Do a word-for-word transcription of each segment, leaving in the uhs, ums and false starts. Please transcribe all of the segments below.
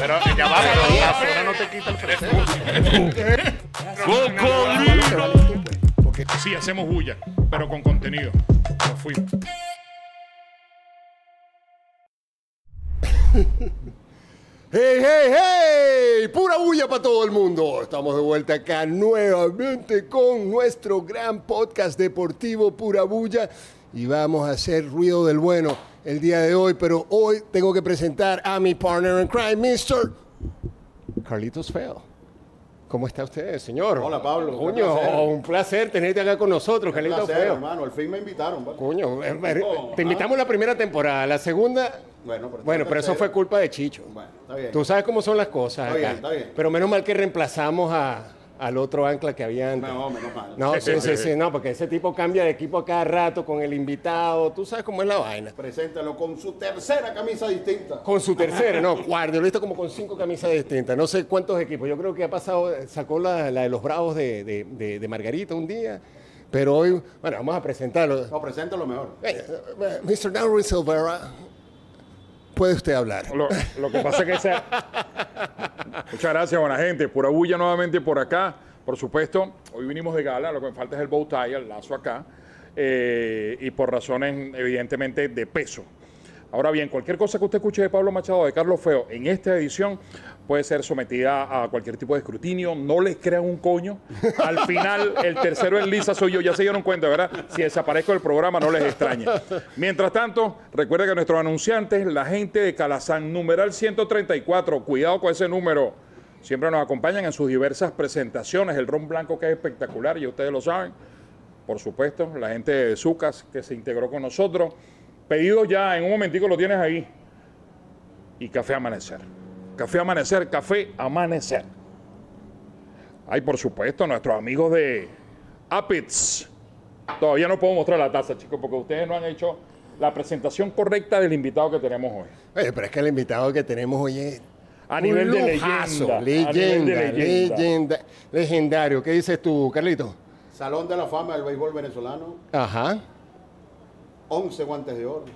pero ya va, pero la zona no te quita el fresco. Porque sí, hacemos bulla, pero con contenido. Nos fuimos. ¡Hey, hey, hey! ¡Pura bulla para todo el mundo! Estamos de vuelta acá nuevamente con nuestro gran podcast deportivo Pura Bulla y vamos a hacer ruido del bueno el día de hoy, pero hoy tengo que presentar a mi partner in crime, mister Carlitos Feo. ¿Cómo está usted, señor? Hola, Pablo. Coño, un placer, un placer tenerte acá con nosotros, un Carlitos placer, Feo. hermano. Al fin me invitaron. ¿Vale? Coño, eh, te invitamos la primera temporada, la segunda... Bueno, pero, bueno, pero eso fue culpa de Chicho. Bueno, está bien. Tú sabes cómo son las cosas Está acá. bien, está bien. Pero menos mal que reemplazamos a, al otro ancla que había antes. No, menos mal. No, sí, sí, sí, no, porque ese tipo cambia de equipo a cada rato con el invitado. Tú sabes cómo es la vaina. Preséntalo con su tercera camisa distinta. Con su tercera, no, cuarto. Lo he visto como con cinco camisas distintas. No sé cuántos equipos. Yo creo que ha pasado, sacó la, la de los Bravos de, de, de, de Margarita un día. Pero hoy, bueno, vamos a presentarlo. No, preséntalo mejor. Eh, eh, mister Darwin Silvera, puede usted hablar. Lo, lo que pasa es que esa... Muchas gracias, buena gente. Pura bulla nuevamente por acá. Por supuesto, hoy vinimos de gala, lo que me falta es el bow tie, el lazo acá, eh, y por razones evidentemente de peso. Ahora bien, cualquier cosa que usted escuche de Pablo Machado, de Carlos Feo, en esta edición puede ser sometida a cualquier tipo de escrutinio. No les crean un coño. Al final, el tercero en lisa soy yo. Ya se dieron cuenta, ¿verdad? Si desaparezco del programa, no les extrañe. Mientras tanto, recuerden que nuestros anunciantes, la gente de Calazán, numeral ciento treinta y cuatro, cuidado con ese número, siempre nos acompañan en sus diversas presentaciones. El ron blanco que es espectacular, y ustedes lo saben. Por supuesto, la gente de Zucas que se integró con nosotros. Pedidos ya, en un momentico lo tienes ahí. Y Café Amanecer. Café Amanecer, Café Amanecer. Hay, por supuesto, nuestros amigos de Apits. Todavía no puedo mostrar la taza, chicos, porque ustedes no han hecho la presentación correcta del invitado que tenemos hoy. Oye, pero es que el invitado que tenemos hoy es A un nivel de lujazo, leyenda. leyenda, A nivel de leyenda. leyenda, legendario. ¿Qué dices tú, Carlito? Salón de la Fama del Béisbol Venezolano. Ajá. once guantes de oro.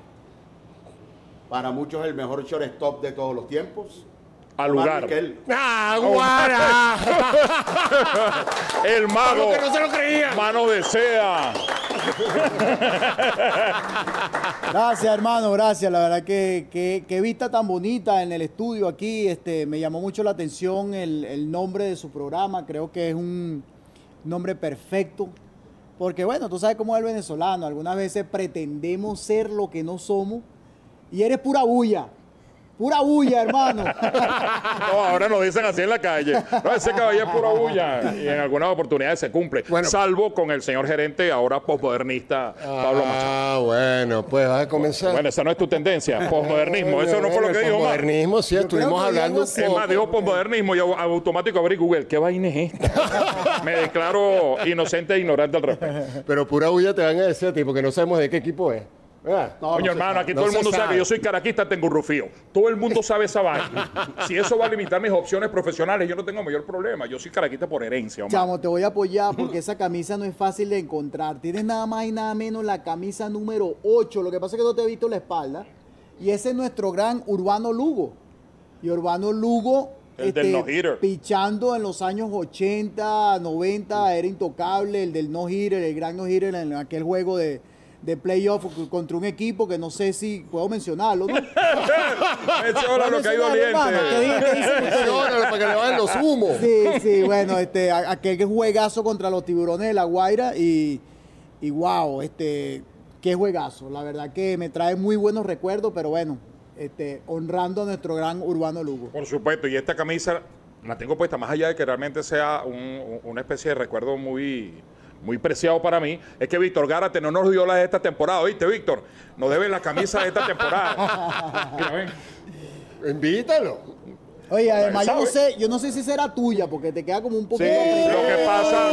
Para muchos el mejor shortstop de todos los tiempos. Al Omar lugar. Vizquel. ¡Ah, guara! El mago. que no se lo creía. Mano de seda. Gracias, hermano, gracias. La verdad que, que, que vista tan bonita en el estudio aquí. Este, me llamó mucho la atención el, el nombre de su programa. Creo que es un nombre perfecto. Porque, bueno, tú sabes cómo es el venezolano. Algunas veces pretendemos ser lo que no somos. Y eres pura bulla. Pura bulla, hermano. No, ahora nos dicen así en la calle. No, ese caballero es pura bulla. Y en algunas oportunidades se cumple. Bueno. Salvo con el señor gerente, ahora posmodernista, Pablo Machado. Ah, bueno, pues vas a comenzar. Bueno, esa no es tu tendencia. Posmodernismo. Eso no fue lo que dijo Omar. Posmodernismo, sí, Yo estuvimos creo que hablando. algo así. Es más, dijo posmodernismo y au- automático abrí Google. ¿Qué vaina es esta? Me declaro inocente e ignorante al respecto. Pero pura bulla te van a decir a ti, porque no sabemos de qué equipo es. ¿Verdad? No, Coño, no se hermano, sabe. aquí No todo el se mundo sabe sabe. que yo soy caraquista, tengo rufío. Todo el mundo sabe esa vaina. Si eso va a limitar mis opciones profesionales, yo no tengo mayor problema. Yo soy caraquista por herencia, Omar. Chamo, te voy a apoyar porque esa camisa no es fácil de encontrar. Tienes nada más y nada menos la camisa número ocho. Lo que pasa es que no te he visto la espalda. Y ese es nuestro gran Urbano Lugo. Y Urbano Lugo, El del no-hitter. pichando en los años ochenta, noventa, era intocable. El del no-hitter, el gran no-hitter en aquel juego de, de playoff contra un equipo que no sé si puedo mencionarlo, ¿no? Ese hola lo que hay mencionarlo, hermano, ¿qué doliente. di- qué dicen ustedes? Órale, para que le vayan los humos. Sí, sí, bueno, este, a- aquel juegazo contra los Tiburones de La Guaira y, y wow, este, qué juegazo. La verdad que me trae muy buenos recuerdos, pero bueno, este, honrando a nuestro gran Urbano Lugo. Por supuesto, y esta camisa la tengo puesta más allá de que realmente sea un- una especie de recuerdo muy, muy preciado para mí. Es que Víctor Gárate no nos dio la de esta temporada, ¿oíste, Víctor? Nos debe la camisa de esta temporada. Mira, ven. Invítalo. Oye, además yo no ¿sabe? sé, yo no sé si será tuya, porque te queda como un poquito Sí, apretado. lo que pasa...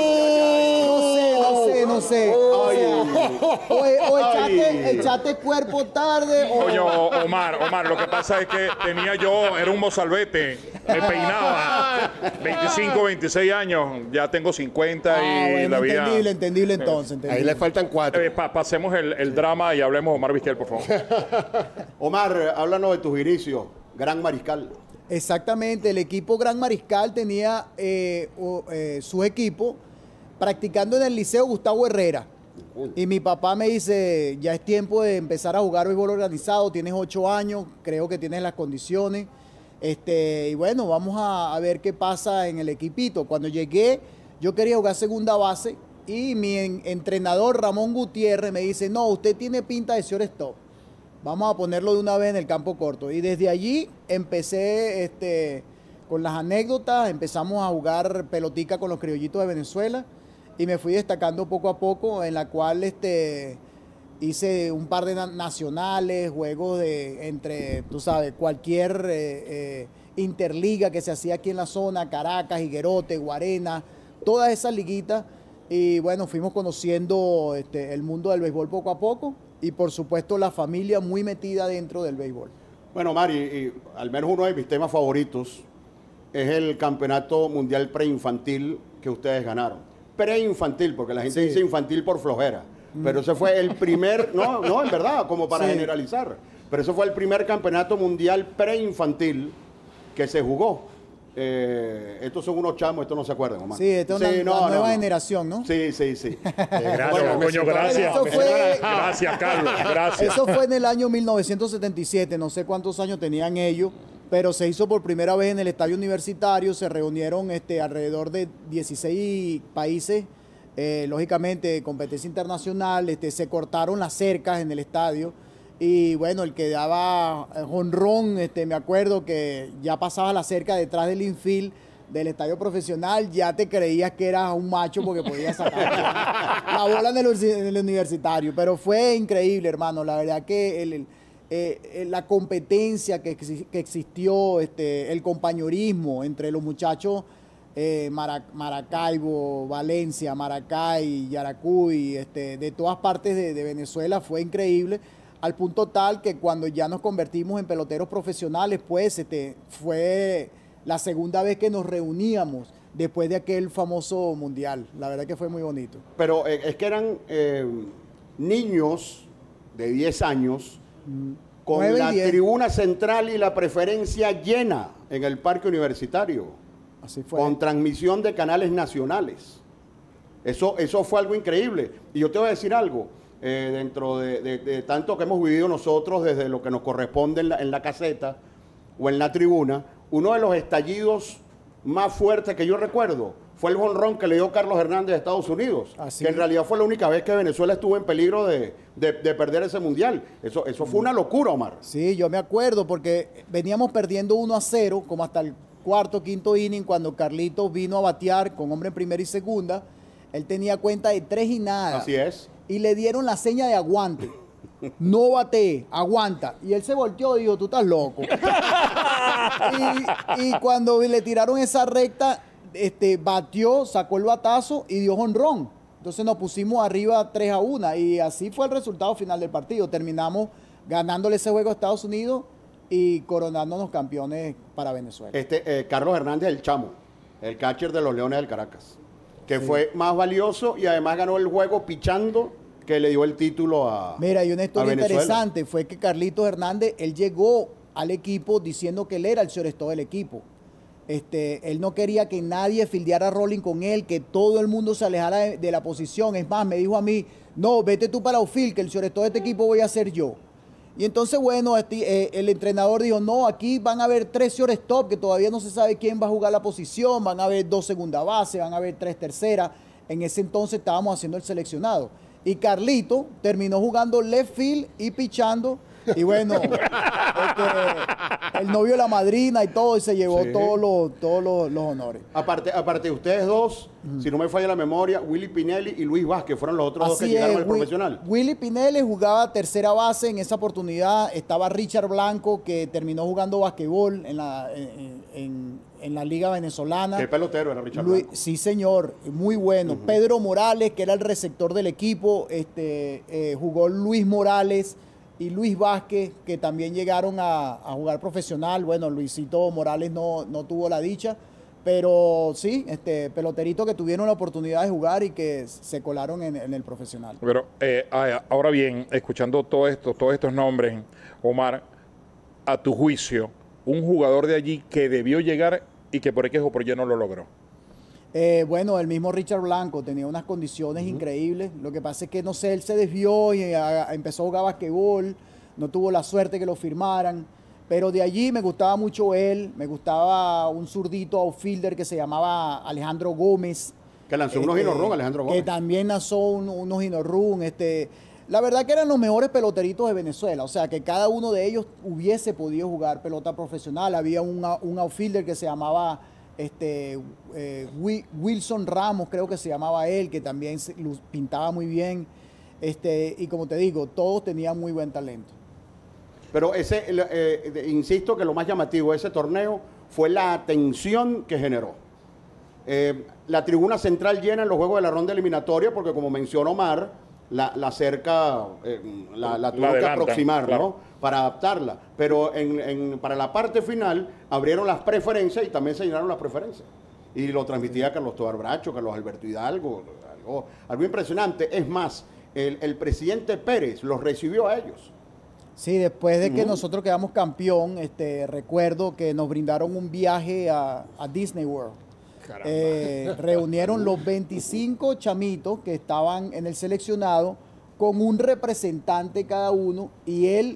No sé, no sé, no sé. O, sea, o, o echaste, echaste cuerpo tarde o... Coño, Omar, Omar, lo que pasa es que tenía yo, era un mozalbete, me peinaba, veinticinco, veintiséis años, ya tengo cincuenta y Ah, bueno, la vida... entendible, entendible entonces. Ahí entendible. le faltan cuatro. Eh, pa- pasemos el, el drama y hablemos de Omar Vizquel, por favor. Omar, háblanos de tus inicios. Gran mariscal. Exactamente, el equipo Gran Mariscal tenía eh, o, eh, su equipo practicando en el Liceo Gustavo Herrera. Y mi papá me dice, ya es tiempo de empezar a jugar béisbol organizado, tienes ocho años, creo que tienes las condiciones. Este, y bueno, vamos a, a ver qué pasa en el equipito. Cuando llegué, yo quería jugar segunda base y mi en, entrenador Ramón Gutiérrez me dice, no, usted tiene pinta de shortstop. Vamos a ponerlo de una vez en el campo corto. Y desde allí empecé este, con las anécdotas, empezamos a jugar pelotica con los criollitos de Venezuela y me fui destacando poco a poco, en la cual este, hice un par de na nacionales, juegos de entre, tú sabes, cualquier eh, eh, interliga que se hacía aquí en la zona, Caracas, Higuerote, Guarena, todas esas liguitas. Y bueno, fuimos conociendo este, el mundo del béisbol poco a poco y por supuesto la familia muy metida dentro del béisbol. Bueno, Mari, y al menos uno de mis temas favoritos es el campeonato mundial preinfantil que ustedes ganaron. Preinfantil, porque la gente Sí. dice infantil por flojera. Pero ese fue el primer, no, no, en verdad, como para Sí. generalizar. Pero ese fue el primer campeonato mundial preinfantil que se jugó. Eh, estos son unos chamos, estos no se acuerdan, Omar. Sí, esta es una, Sí, no, la no, nueva no. generación, ¿no? Sí, sí, sí. Gracias, Bueno, me coño, siento- gracias. Eso fue- Gracias, Carlos, gracias. Eso fue en el año mil novecientos setenta y siete, no sé cuántos años tenían ellos, pero se hizo por primera vez en el estadio universitario, se reunieron este, alrededor de dieciséis países, eh, lógicamente competencia internacional, este, se cortaron las cercas en el estadio y bueno, el que daba jonrón, este, me acuerdo que ya pasaba la cerca detrás del infield del estadio profesional, ya te creías que eras un macho porque podías sacar la bola en el, ursi- en el universitario. Pero fue increíble, hermano. La verdad que el, el, eh, eh, la competencia que, exi- que existió, este, el compañerismo entre los muchachos eh, Mara- Maracaibo, Valencia, Maracay, Yaracuy, este, de todas partes de, de Venezuela fue increíble. Al punto tal que cuando ya nos convertimos en peloteros profesionales, pues este, fue la segunda vez que nos reuníamos después de aquel famoso mundial. La verdad que fue muy bonito. Pero eh, es que eran eh, niños de diez años con nueve y la diez. tribuna central y la preferencia llena en el parque universitario, Así fue. con transmisión de canales nacionales. Eso, eso fue algo increíble. Y yo te voy a decir algo, eh, dentro de, de- de tanto que hemos vivido nosotros desde lo que nos corresponde en la, en la caseta o en la tribuna, uno de los estallidos más fuertes que yo recuerdo fue el jonrón que le dio Carlos Hernández de Estados Unidos, Así. que en realidad fue la única vez que Venezuela estuvo en peligro de, de- de perder ese mundial. Eso, eso fue una locura, Omar. Sí, yo me acuerdo porque veníamos perdiendo uno a cero, como hasta el cuarto, quinto inning, cuando Carlitos vino a batear con hombre en primera y segunda. Él tenía cuenta de tres y nada. Así es. Y le dieron la seña de aguante. No bate, aguanta. Y él se volteó y dijo, tú estás loco. y, y cuando le tiraron esa recta, este, batió, sacó el batazo y dio jonrón. Entonces nos pusimos arriba tres a uno y así fue el resultado final del partido. Terminamos ganándole ese juego a Estados Unidos y coronándonos campeones para Venezuela. Este, eh, Carlos Hernández, el chamo, el catcher de los Leones del Caracas, que fue más valioso y además ganó el juego pichando, que le dio el título a Mira, y una a historia Venezuela. interesante fue que Carlitos Hernández, él llegó al equipo diciendo que él era el shortstop del equipo. Este, él no quería que nadie fildeara rolling con él, que todo el mundo se alejara de, de la posición. Es más, me dijo a mí, no, vete tú para outfield, que el shortstop de este equipo voy a ser yo. Y entonces, bueno, este, eh, el entrenador dijo, no, aquí van a haber tres shortstop, que todavía no se sabe quién va a jugar la posición, van a haber dos segunda base, van a haber tres tercera. En ese entonces estábamos haciendo el seleccionado. Y Carlito terminó jugando left field y pichando. Y bueno, este, el novio de la madrina y todo, y se llevó Sí. todos los todos los, los honores. Aparte, aparte de ustedes dos, si no me falla la memoria, Willy Pinelli y Luis Vázquez fueron los otros dos que Así llegaron es, al Wi- profesional. Willy Pinelli jugaba tercera base en esa oportunidad. Estaba Richard Blanco, que terminó jugando basquetbol en la, en, en- en la Liga Venezolana. Qué pelotero era Richard Luis- Blanco. sí, señor, muy bueno. Pedro Morales, que era el receptor del equipo, este, eh, jugó Luis Morales y Luis Vázquez, que también llegaron a, a jugar profesional. Bueno, Luisito Morales no, no tuvo la dicha, pero sí, este, peloteritos que tuvieron la oportunidad de jugar y que se colaron en, en el profesional. Pero eh, ah, ahora bien, escuchando todo esto, todos estos nombres, Omar, a tu juicio, un jugador de allí que debió llegar y que por X o por Y no lo logró? Eh, bueno, el mismo Richard Blanco tenía unas condiciones uh-huh. increíbles. Lo que pasa es que, no sé, él se desvió y a, a, empezó a jugar basquetbol, no tuvo la suerte que lo firmaran. Pero de allí me gustaba mucho él, me gustaba un zurdito outfielder que se llamaba Alejandro Gómez. Que lanzó este, unos hino-run, Alejandro Gómez. Que también lanzó un, unos hino-run. Este, la verdad que eran los mejores peloteritos de Venezuela. O sea, que cada uno de ellos hubiese podido jugar pelota profesional. Había un, un outfielder que se llamaba este, eh, Wilson Ramos, creo que se llamaba él, que también se, pintaba muy bien. Este, y como te digo, todos tenían muy buen talento. Pero ese, eh, insisto que lo más llamativo de ese torneo fue la atención que generó. Eh, la tribuna central llena en los juegos de la ronda eliminatoria porque, como mencionó Omar, la, la cerca, eh, la, la tuvo que aproximar, claro, ¿no? Para adaptarla. Pero en, en, para la parte final abrieron las preferencias y también se llenaron las preferencias. Y lo transmitía Carlos Tobar Bracho, Carlos Alberto Hidalgo, algo, algo impresionante. Es más, el, el presidente Pérez los recibió a ellos. Sí, después de que uh-huh. nosotros quedamos campeón, este, recuerdo que nos brindaron un viaje a, a Disney World. Eh, reunieron los veinticinco chamitos que estaban en el seleccionado con un representante cada uno y él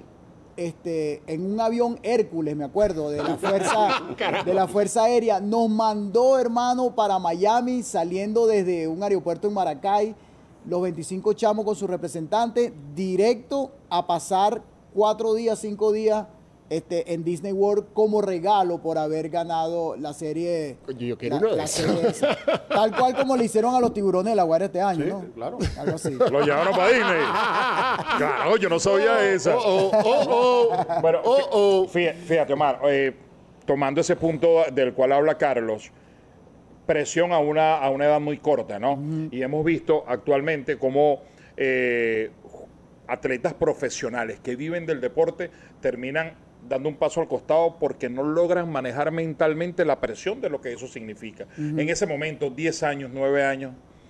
este, en un avión Hércules, me acuerdo, de la fuerza, de la Fuerza Aérea, nos mandó, hermano, para Miami, saliendo desde un aeropuerto en Maracay, los veinticinco chamos con su representante, directo a pasar cuatro días, cinco días este, en Disney World como regalo por haber ganado la serie. Yo quiero la, uno de la serie esa. Tal cual como le hicieron a los Tiburones de la Guardia este año, sí, ¿no? Claro. Algo así. Lo llevaron para Disney. Claro, yo no sabía oh, esa. Oh, oh, oh, oh. Bueno, oh, oh. Fíjate, fíjate, Omar, eh, tomando ese punto del cual habla Carlos, presión a una, a una edad muy corta, ¿no? Uh-huh. Y hemos visto actualmente cómo eh, atletas profesionales que viven del deporte terminan dando un paso al costado porque no logran manejar mentalmente la presión de lo que eso significa. Uh-huh. En ese momento, diez años, nueve años,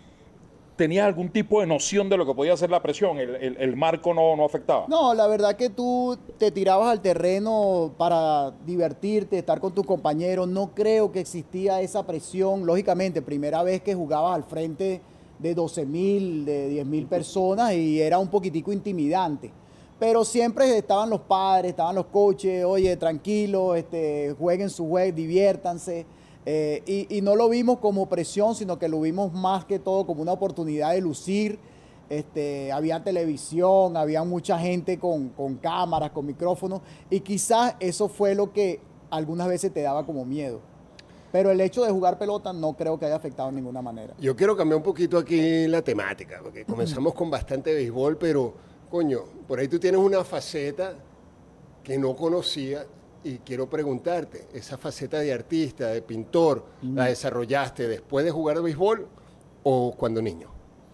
¿tenías algún tipo de noción de lo que podía ser la presión? ¿El, el, el marco no, no afectaba? No, la verdad que tú te tirabas al terreno para divertirte, estar con tus compañeros. No creo que existía esa presión. Lógicamente, primera vez que jugabas al frente de doce mil, de diez mil personas y era un poquitico intimidante. Pero siempre estaban los padres, estaban los coaches, oye, tranquilo, este, jueguen su juego, diviértanse. Eh, y, y no lo vimos como presión, sino que lo vimos más que todo como una oportunidad de lucir. Este, había televisión, había mucha gente con, con cámaras, con micrófonos, y quizás eso fue lo que algunas veces te daba como miedo. Pero el hecho de jugar pelota no creo que haya afectado de ninguna manera. Yo quiero cambiar un poquito aquí la temática, porque comenzamos con bastante béisbol, pero, coño, por ahí tú tienes una faceta que no conocía y quiero preguntarte, esa faceta de artista, de pintor, mm. ¿la desarrollaste después de jugar béisbol o cuando niño?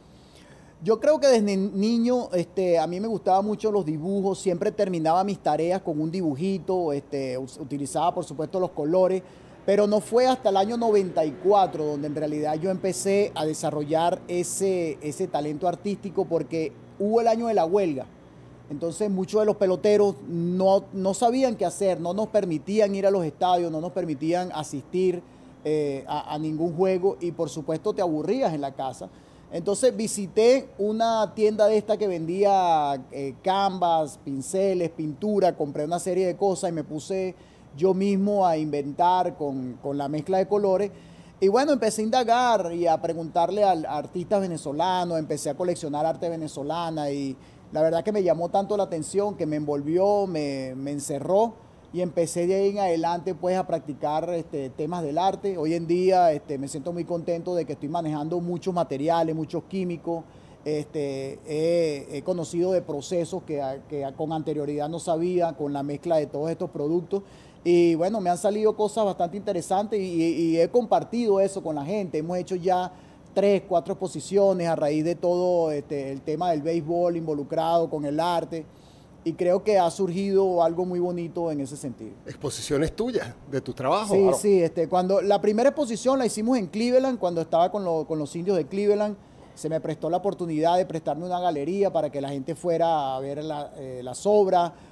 Yo creo que desde niño este, a mí me gustaban mucho los dibujos, siempre terminaba mis tareas con un dibujito, este, utilizaba por supuesto los colores, pero no fue hasta el año noventa y cuatro donde en realidad yo empecé a desarrollar ese, ese talento artístico porque hubo el año de la huelga. Entonces muchos de los peloteros no, no sabían qué hacer, no nos permitían ir a los estadios, no nos permitían asistir eh, a, a ningún juego y por supuesto te aburrías en la casa. Entonces visité una tienda de esta que vendía eh, canvas, pinceles, pintura, compré una serie de cosas y me puse yo mismo a inventar con, con la mezcla de colores. Y bueno, empecé a indagar y a preguntarle a, a artistas venezolanos, empecé a coleccionar arte venezolana y la verdad que me llamó tanto la atención que me envolvió, me, me encerró y empecé de ahí en adelante pues a practicar este, temas del arte. Hoy en día este, me siento muy contento de que estoy manejando muchos materiales, muchos químicos. Este, he, he conocido de procesos que, que con anterioridad no sabía, con la mezcla de todos estos productos. Y bueno, me han salido cosas bastante interesantes y, y he compartido eso con la gente. Hemos hecho ya tres, cuatro exposiciones a raíz de todo este, el tema del béisbol involucrado con el arte. Y creo que ha surgido algo muy bonito en ese sentido. ¿Exposiciones tuyas, de tu trabajo? Sí, claro. sí. Este, cuando, la primera exposición la hicimos en Cleveland, cuando estaba con, lo, con los indios de Cleveland. Se me prestó la oportunidad de prestarme una galería para que la gente fuera a ver la, eh, las obras.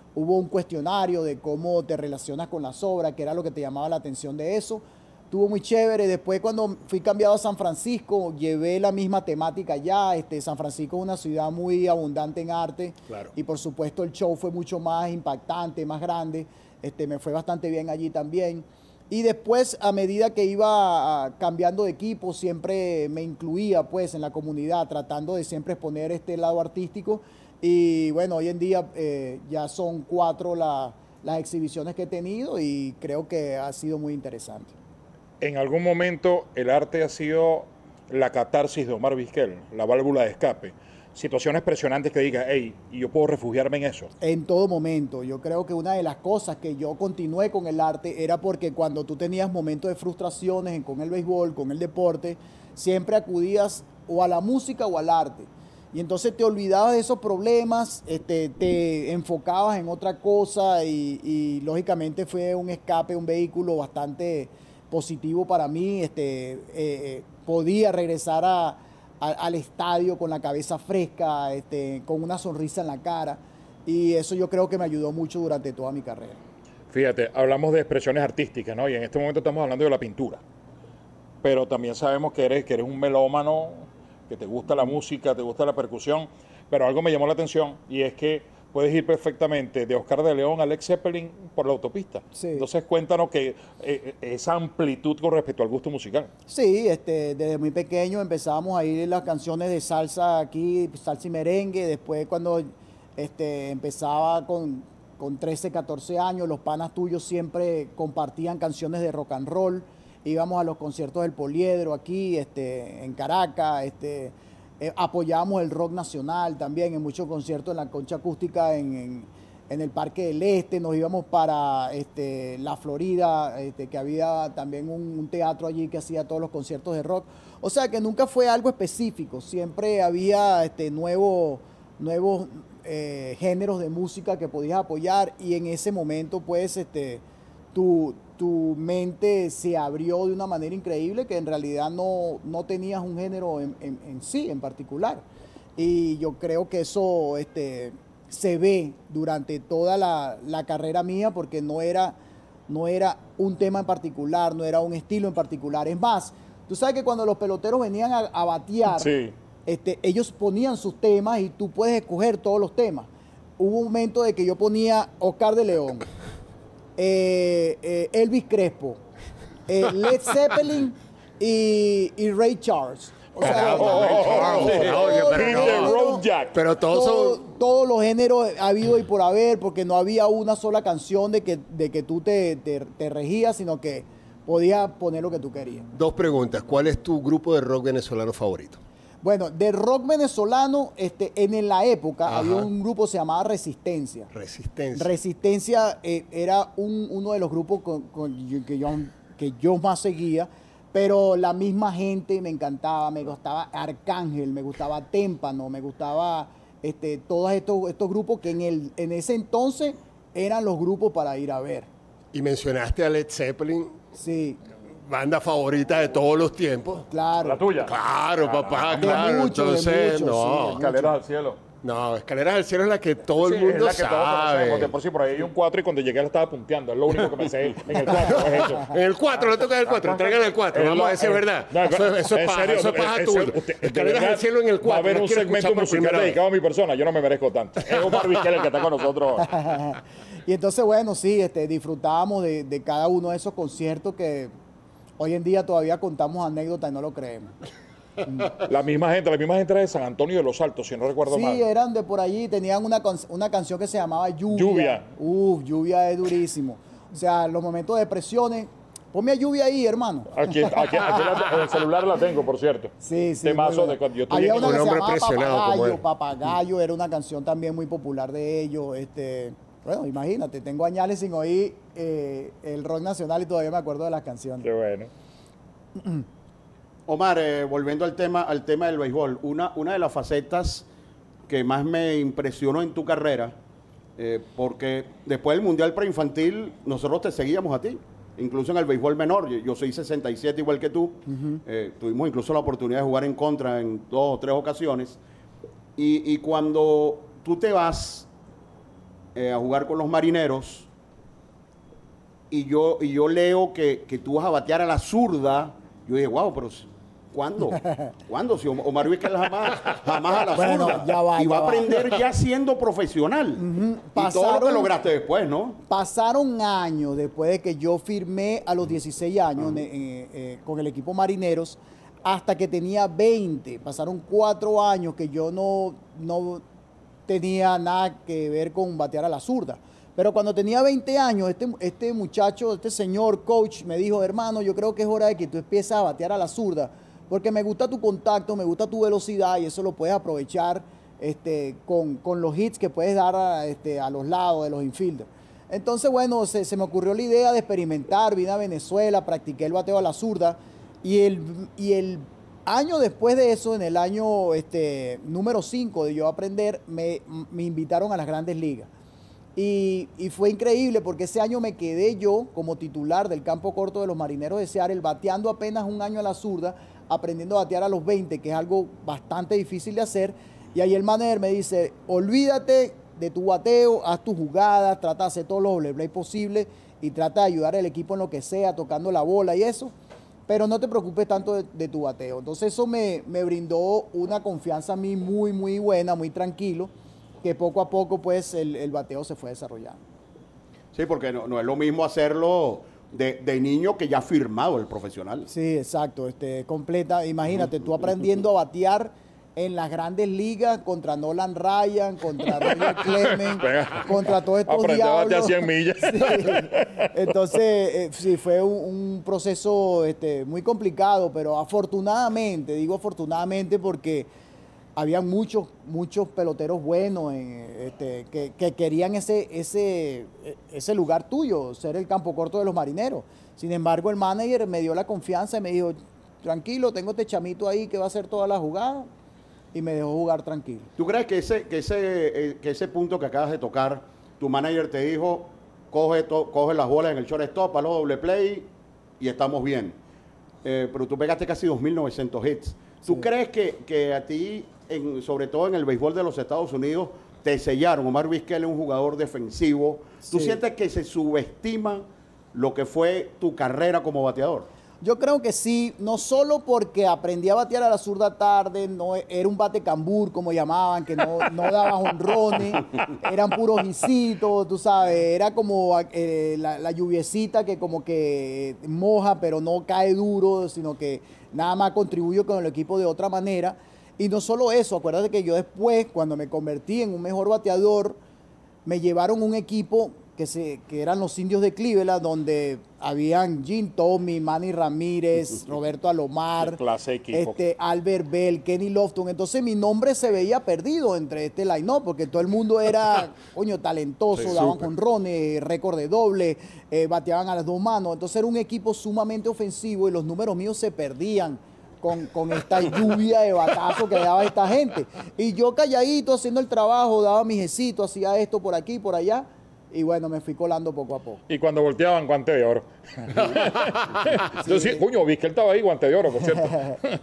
hubo un cuestionario de cómo te relacionas con las obras, que era lo que te llamaba la atención de eso. Estuvo muy chévere. Después, cuando fui cambiado a San Francisco, llevé la misma temática allá. Este, San Francisco es una ciudad muy abundante en arte. Claro. Y por supuesto el show fue mucho más impactante, más grande. Este, me fue bastante bien allí también. Y después, a medida que iba ah, cambiando de equipo, siempre me incluía pues en la comunidad, tratando de siempre exponer este lado artístico. Y bueno, hoy en día eh, ya son cuatro la, las exhibiciones que he tenido y creo que ha sido muy interesante. En algún momento el arte ha sido la catarsis de Omar Vizquel, la válvula de escape. Situaciones presionantes que diga, hey, y yo puedo refugiarme en eso. En todo momento. Yo creo que una de las cosas que yo continué con el arte era porque cuando tú tenías momentos de frustraciones con el béisbol, con el deporte, siempre acudías o a la música o al arte. Y entonces te olvidabas de esos problemas, este, te enfocabas en otra cosa y, y lógicamente fue un escape, un vehículo bastante positivo para mí. Este, eh, eh, podía regresar a, a, al estadio con la cabeza fresca, este, con una sonrisa en la cara, y eso yo creo que me ayudó mucho durante toda mi carrera. Fíjate, hablamos de expresiones artísticas, ¿no? Y en este momento estamos hablando de la pintura. Pero también sabemos que eres, que eres un melómano, que te gusta la música, te gusta la percusión, pero algo me llamó la atención y es que puedes ir perfectamente de Oscar de León a Led Zeppelin por la autopista. Sí. Entonces cuéntanos que eh, esa amplitud con respecto al gusto musical. Sí, este, desde muy pequeño empezábamos a ir las canciones de salsa aquí, salsa y merengue. Después cuando este, empezaba con, con trece, catorce años, los panas tuyos siempre compartían canciones de rock and roll. Íbamos a los conciertos del Poliedro aquí, este, en Caracas, este, eh, apoyábamos el rock nacional también en muchos conciertos en la Concha Acústica en, en, en el Parque del Este. Nos íbamos para este, la Florida, este, que había también un, un teatro allí que hacía todos los conciertos de rock. O sea que nunca fue algo específico, siempre había este, nuevo, nuevos eh, géneros de música que podías apoyar, y en ese momento pues este, tu... tu mente se abrió de una manera increíble que en realidad no, no tenías un género en, en, en sí, en particular. Y yo creo que eso este, se ve durante toda la, la carrera mía, porque no era, no era un tema en particular, no era un estilo en particular. Es más, tú sabes que cuando los peloteros venían a, a batear, Sí. este, ellos ponían sus temas y tú puedes escoger todos los temas. Hubo un momento de que yo ponía Oscar de León, Eh, eh, Elvis Crespo, eh, Led Zeppelin y, y Ray Charles. O sea, Oh, oh, oh, todo- oh, oye, pero Hit no. the road, Jack. Pero todos todo- son... todos los géneros ha habido y por haber, porque no había una sola canción de que, de que tú te, te, te regías, sino que podías poner lo que tú querías. Dos preguntas. ¿Cuál es tu grupo de rock venezolano favorito? Bueno, de rock venezolano, este, en la época Ajá. había un grupo que se llamaba Resistencia. Resistencia. Resistencia eh, era un- uno de los grupos con- con- que, yo, que yo más seguía, pero la misma gente me encantaba, me gustaba Arcángel, me gustaba Témpano, me gustaba este, todos estos, estos grupos que en, el, en ese entonces eran los grupos para ir a ver. Y mencionaste a Led Zeppelin, Sí, banda favorita de todos los tiempos. claro. La tuya. Claro, papá, De claro. mucho, de Entonces, mucho, no. sí. Escaleras al cielo. No, Escaleras al Cielo es la que todo Sí, el mundo es la que todos conocemos. De sabe. por sí, por ahí hay un cuatro y cuando llegué la estaba punteando. Es lo único que me sé en el cuatro. Es eso. En el cuatro, le toca el cuatro, traigan el cuatro, Es vamos a lo- ver si es eh, verdad. no, Eso, eso en es paja, serio, eso es paja en tuya. serio, usted- de Escaleras verdad, al Cielo en el Va a cuatro. haber no un quiero segmento escuchar por musical primera vez. dedicado a mi persona. Yo no me merezco tanto. Es Omar Vizquel el que está con nosotros. Y entonces, bueno, sí, este, disfrutábamos de, de cada uno de esos conciertos que hoy en día todavía contamos anécdotas y no lo creemos. La misma gente, la misma gente era de San Antonio de los Altos, si no recuerdo Sí, mal. eran de por allí, tenían una, con- una canción que se llamaba Lluvia. Lluvia. Uf, Lluvia es durísimo. O sea, los momentos de depresiones. Ponme a Lluvia ahí, hermano. Aquí, aquí, aquí la- en el celular la tengo, por cierto. Sí, sí. Temazo muy bueno. de cuando yo estoy Había en- una Un que se hombre llamaba presionado como Papagayo. él. Papagayo era una canción también muy popular de ellos. Este, bueno, imagínate, tengo años sin oír eh, el rock nacional y todavía me acuerdo de las canciones. Qué bueno. Omar, eh, volviendo al tema, al tema del béisbol, una, una de las facetas que más me impresionó en tu carrera, eh, porque después del Mundial Preinfantil, nosotros te seguíamos a ti, incluso en el béisbol menor. Yo, yo soy sesenta y siete igual que tú. Eh, tuvimos incluso la oportunidad de jugar en contra en dos o tres ocasiones. Y, y cuando tú te vas, eh, a jugar con los Marineros y yo, y yo leo que, que tú vas a batear a la zurda. Yo dije, wow, pero ¿cuándo? ¿Cuándo? Si Omar Vizquel jamás, jamás a la Bueno, zurda. ya va, y va ya a va. aprender ya siendo profesional. Y todo lo Pasaron- que lograste después, ¿no? Pasaron años después de que yo firmé a los dieciséis años eh, eh, con el equipo Marineros hasta que tenía veinte. Pasaron cuatro años que yo no, no tenía nada que ver con batear a la zurda. Pero cuando tenía veinte años, este, este muchacho, este señor coach me dijo, hermano, yo creo que es hora de que tú empieces a batear a la zurda, porque me gusta tu contacto, me gusta tu velocidad y eso lo puedes aprovechar este, con, con los hits que puedes dar a, este, a los lados de los infielders. Entonces, bueno, se, se me ocurrió la idea de experimentar, vine a Venezuela, practiqué el bateo a la zurda y el, y el año después de eso, en el año este, número cinco de yo aprender, me, me invitaron a las grandes ligas. Y, y fue increíble porque ese año me quedé yo como titular del campo corto de los Marineros de Seattle, bateando apenas un año a la zurda, aprendiendo a batear a los veinte, que es algo bastante difícil de hacer. Y ahí el manager me dice, olvídate de tu bateo, haz tus jugadas, trata de hacer todos los doble play posibles y trata de ayudar al equipo en lo que sea, tocando la bola y eso, pero no te preocupes tanto de, de tu bateo. Entonces eso me, me brindó una confianza a mí muy, muy buena, muy tranquilo, que poco a poco pues el, el bateo se fue desarrollando. Sí, porque no, no es lo mismo hacerlo de, de niño que ya firmado el profesional. Sí, exacto, este, completa. Imagínate, tú aprendiendo a batear en las grandes ligas contra Nolan Ryan, contra Roger Clemens, Venga. contra todos estos Aprender a batear diablos. cien millas. Sí. Entonces, eh, sí, fue un, un proceso este, muy complicado, pero afortunadamente, digo afortunadamente porque había muchos, muchos peloteros buenos en, este, que, que querían ese, ese, ese lugar tuyo, ser el campo corto de los Marineros. Sin embargo, el manager me dio la confianza y me dijo, tranquilo, tengo este chamito ahí que va a hacer toda la jugada, y me dejó jugar tranquilo. ¿Tú crees que ese, que ese, eh, que ese punto que acabas de tocar, tu manager te dijo, coge, to- coge las bolas en el shortstop, a los doble play y estamos bien? Eh, pero tú pegaste casi dos mil novecientos hits. ¿Tú Sí. crees que, que a ti, en, sobre todo en el béisbol de los Estados Unidos, te sellaron? Omar Vizquel es un jugador defensivo. ¿Tú Sí. sientes que se subestima lo que fue tu carrera como bateador? Yo creo que sí, no solo porque aprendí a batear a la zurda tarde, no era un bate cambur, como llamaban, que no, no daba jonrones, eran puros hisitos, tú sabes, era como eh, la, la lluviecita que como que moja, pero no cae duro, sino que nada más contribuyo con el equipo de otra manera. Y no solo eso, acuérdate que yo después, cuando me convertí en un mejor bateador, me llevaron un equipo que, se, que eran los Indios de Cleveland, donde habían Jim Tommy, Manny Ramírez, Roberto Alomar, Clase de equipo. este, Albert Bell, Kenny Lofton. Entonces mi nombre se veía perdido entre este line-up, porque todo el mundo era, coño, talentoso, Sí, daban súper. jonrones, récord de doble, eh, bateaban a las dos manos. Entonces era un equipo sumamente ofensivo y los números míos se perdían con, con esta lluvia de batazos que daba esta gente. Y yo calladito, haciendo el trabajo, daba mis jecitos, hacía esto por aquí, por allá, y bueno, me fui colando poco a poco. Y cuando volteaban, guante de oro. Entonces, sí, coño, Vizquel estaba ahí, guante de oro, por cierto.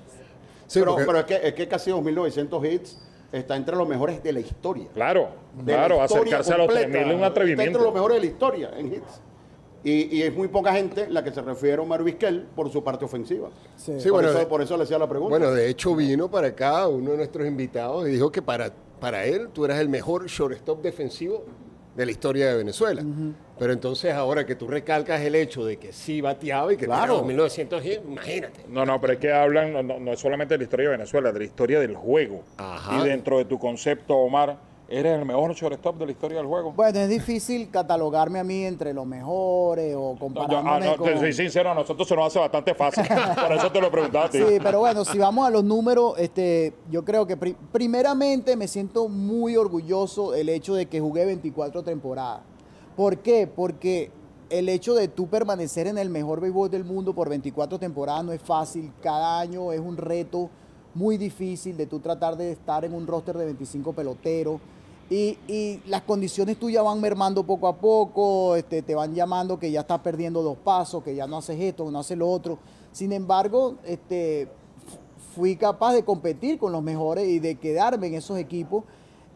Sí, pero porque- pero es, que, es que casi dos mil novecientos hits está entre los mejores de la historia. Claro, De la claro, historia acercarse a los completa. tres mil es un Está entre los atrevimiento. mejores de la historia en hits. Y, y es muy poca gente la que se refiere a Omar Vizquel por su parte ofensiva. Sí. Sí, por, bueno, eso, de- por eso le hacía la pregunta. Bueno, de hecho vino para acá uno de nuestros invitados y dijo que para, para él tú eras el mejor shortstop defensivo de la historia de Venezuela. Pero entonces ahora que tú recalcas el hecho de que sí bateaba y que Claro. tenía dos mil novecientos hits, imagínate. No, no, pero es que hablan, no, no- no es solamente de la historia de Venezuela, de la historia del juego. Ajá. Y dentro de tu concepto, Omar, ¿eres el mejor shortstop de la historia del juego? Bueno, es difícil catalogarme a mí entre los mejores o No, yo- ah, comparándome no, con... te soy sincero, a nosotros se nos hace bastante fácil. Por eso te lo preguntaba a ti. Sí, pero bueno, si vamos a los números, este, yo creo que pri- primeramente me siento muy orgulloso del hecho de que jugué veinticuatro temporadas. ¿Por qué? Porque el hecho de tú permanecer en el mejor béisbol del mundo por veinticuatro temporadas no es fácil. Cada año es un reto muy difícil de tú tratar de estar en un roster de veinticinco peloteros. Y, y las condiciones tuyas van mermando poco a poco, este, te van llamando que ya estás perdiendo dos pasos, que ya no haces esto, que no haces lo otro. Sin embargo, este, fu- fui capaz de competir con los mejores y de quedarme en esos equipos.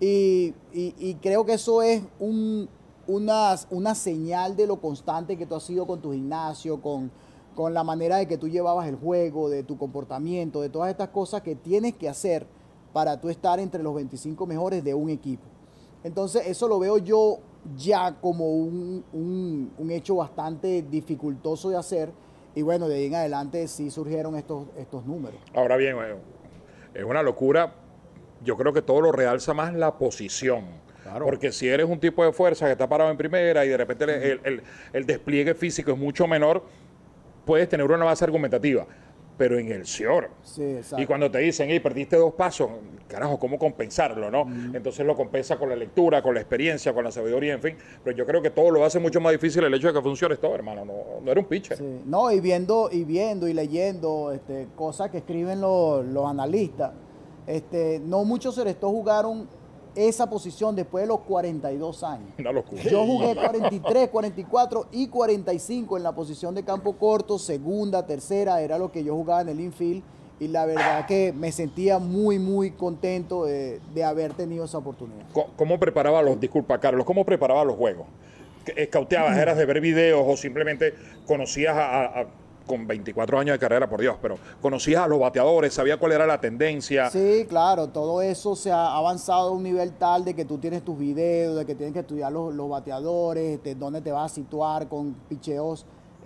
Y, y, y creo que eso es un, una, una señal de lo constante que tú has sido con tu gimnasio, con, con la manera de que tú llevabas el juego, de tu comportamiento, de todas estas cosas que tienes que hacer para tú estar entre los veinticinco mejores de un equipo. Entonces eso lo veo yo ya como un, un, un hecho bastante dificultoso de hacer. Y bueno, de ahí en adelante sí surgieron estos, estos números. Ahora bien, eh, es una locura. Yo creo que todo lo realza más la posición. Claro. Porque si eres un tipo de fuerza que está parado en primera y de repente el, el, el, el despliegue físico es mucho menor, puedes tener una base argumentativa. Pero en el short. Sí, exacto. Y cuando te dicen, hey, perdiste dos pasos, carajo, ¿cómo compensarlo, no? Mm. Entonces lo compensa con la lectura, con la experiencia, con la sabiduría, en fin. Pero yo creo que todo lo hace mucho más difícil el hecho de que funcione todo, hermano. No, no era un pitcher. Sí. No, y viendo, y viendo y leyendo este, cosas que escriben los, los analistas, este, no muchos serestos jugaron esa posición después de los cuarenta y dos años. Una locura. Yo jugué cuarenta y tres, cuarenta y cuatro y cuarenta y cinco en la posición de campo corto, segunda, tercera, era lo que yo jugaba en el infield, y la verdad que me sentía muy, muy contento de, de haber tenido esa oportunidad. ¿Cómo preparaba los, disculpa Carlos, cómo preparaba los juegos? ¿Escauteabas, eras de ver videos o simplemente conocías a, a con veinticuatro años de carrera, por Dios, pero conocías a los bateadores, sabías cuál era la tendencia? Sí, claro, todo eso se ha avanzado a un nivel tal de que tú tienes tus videos, de que tienes que estudiar los, los bateadores, este, dónde te vas a situar con picheos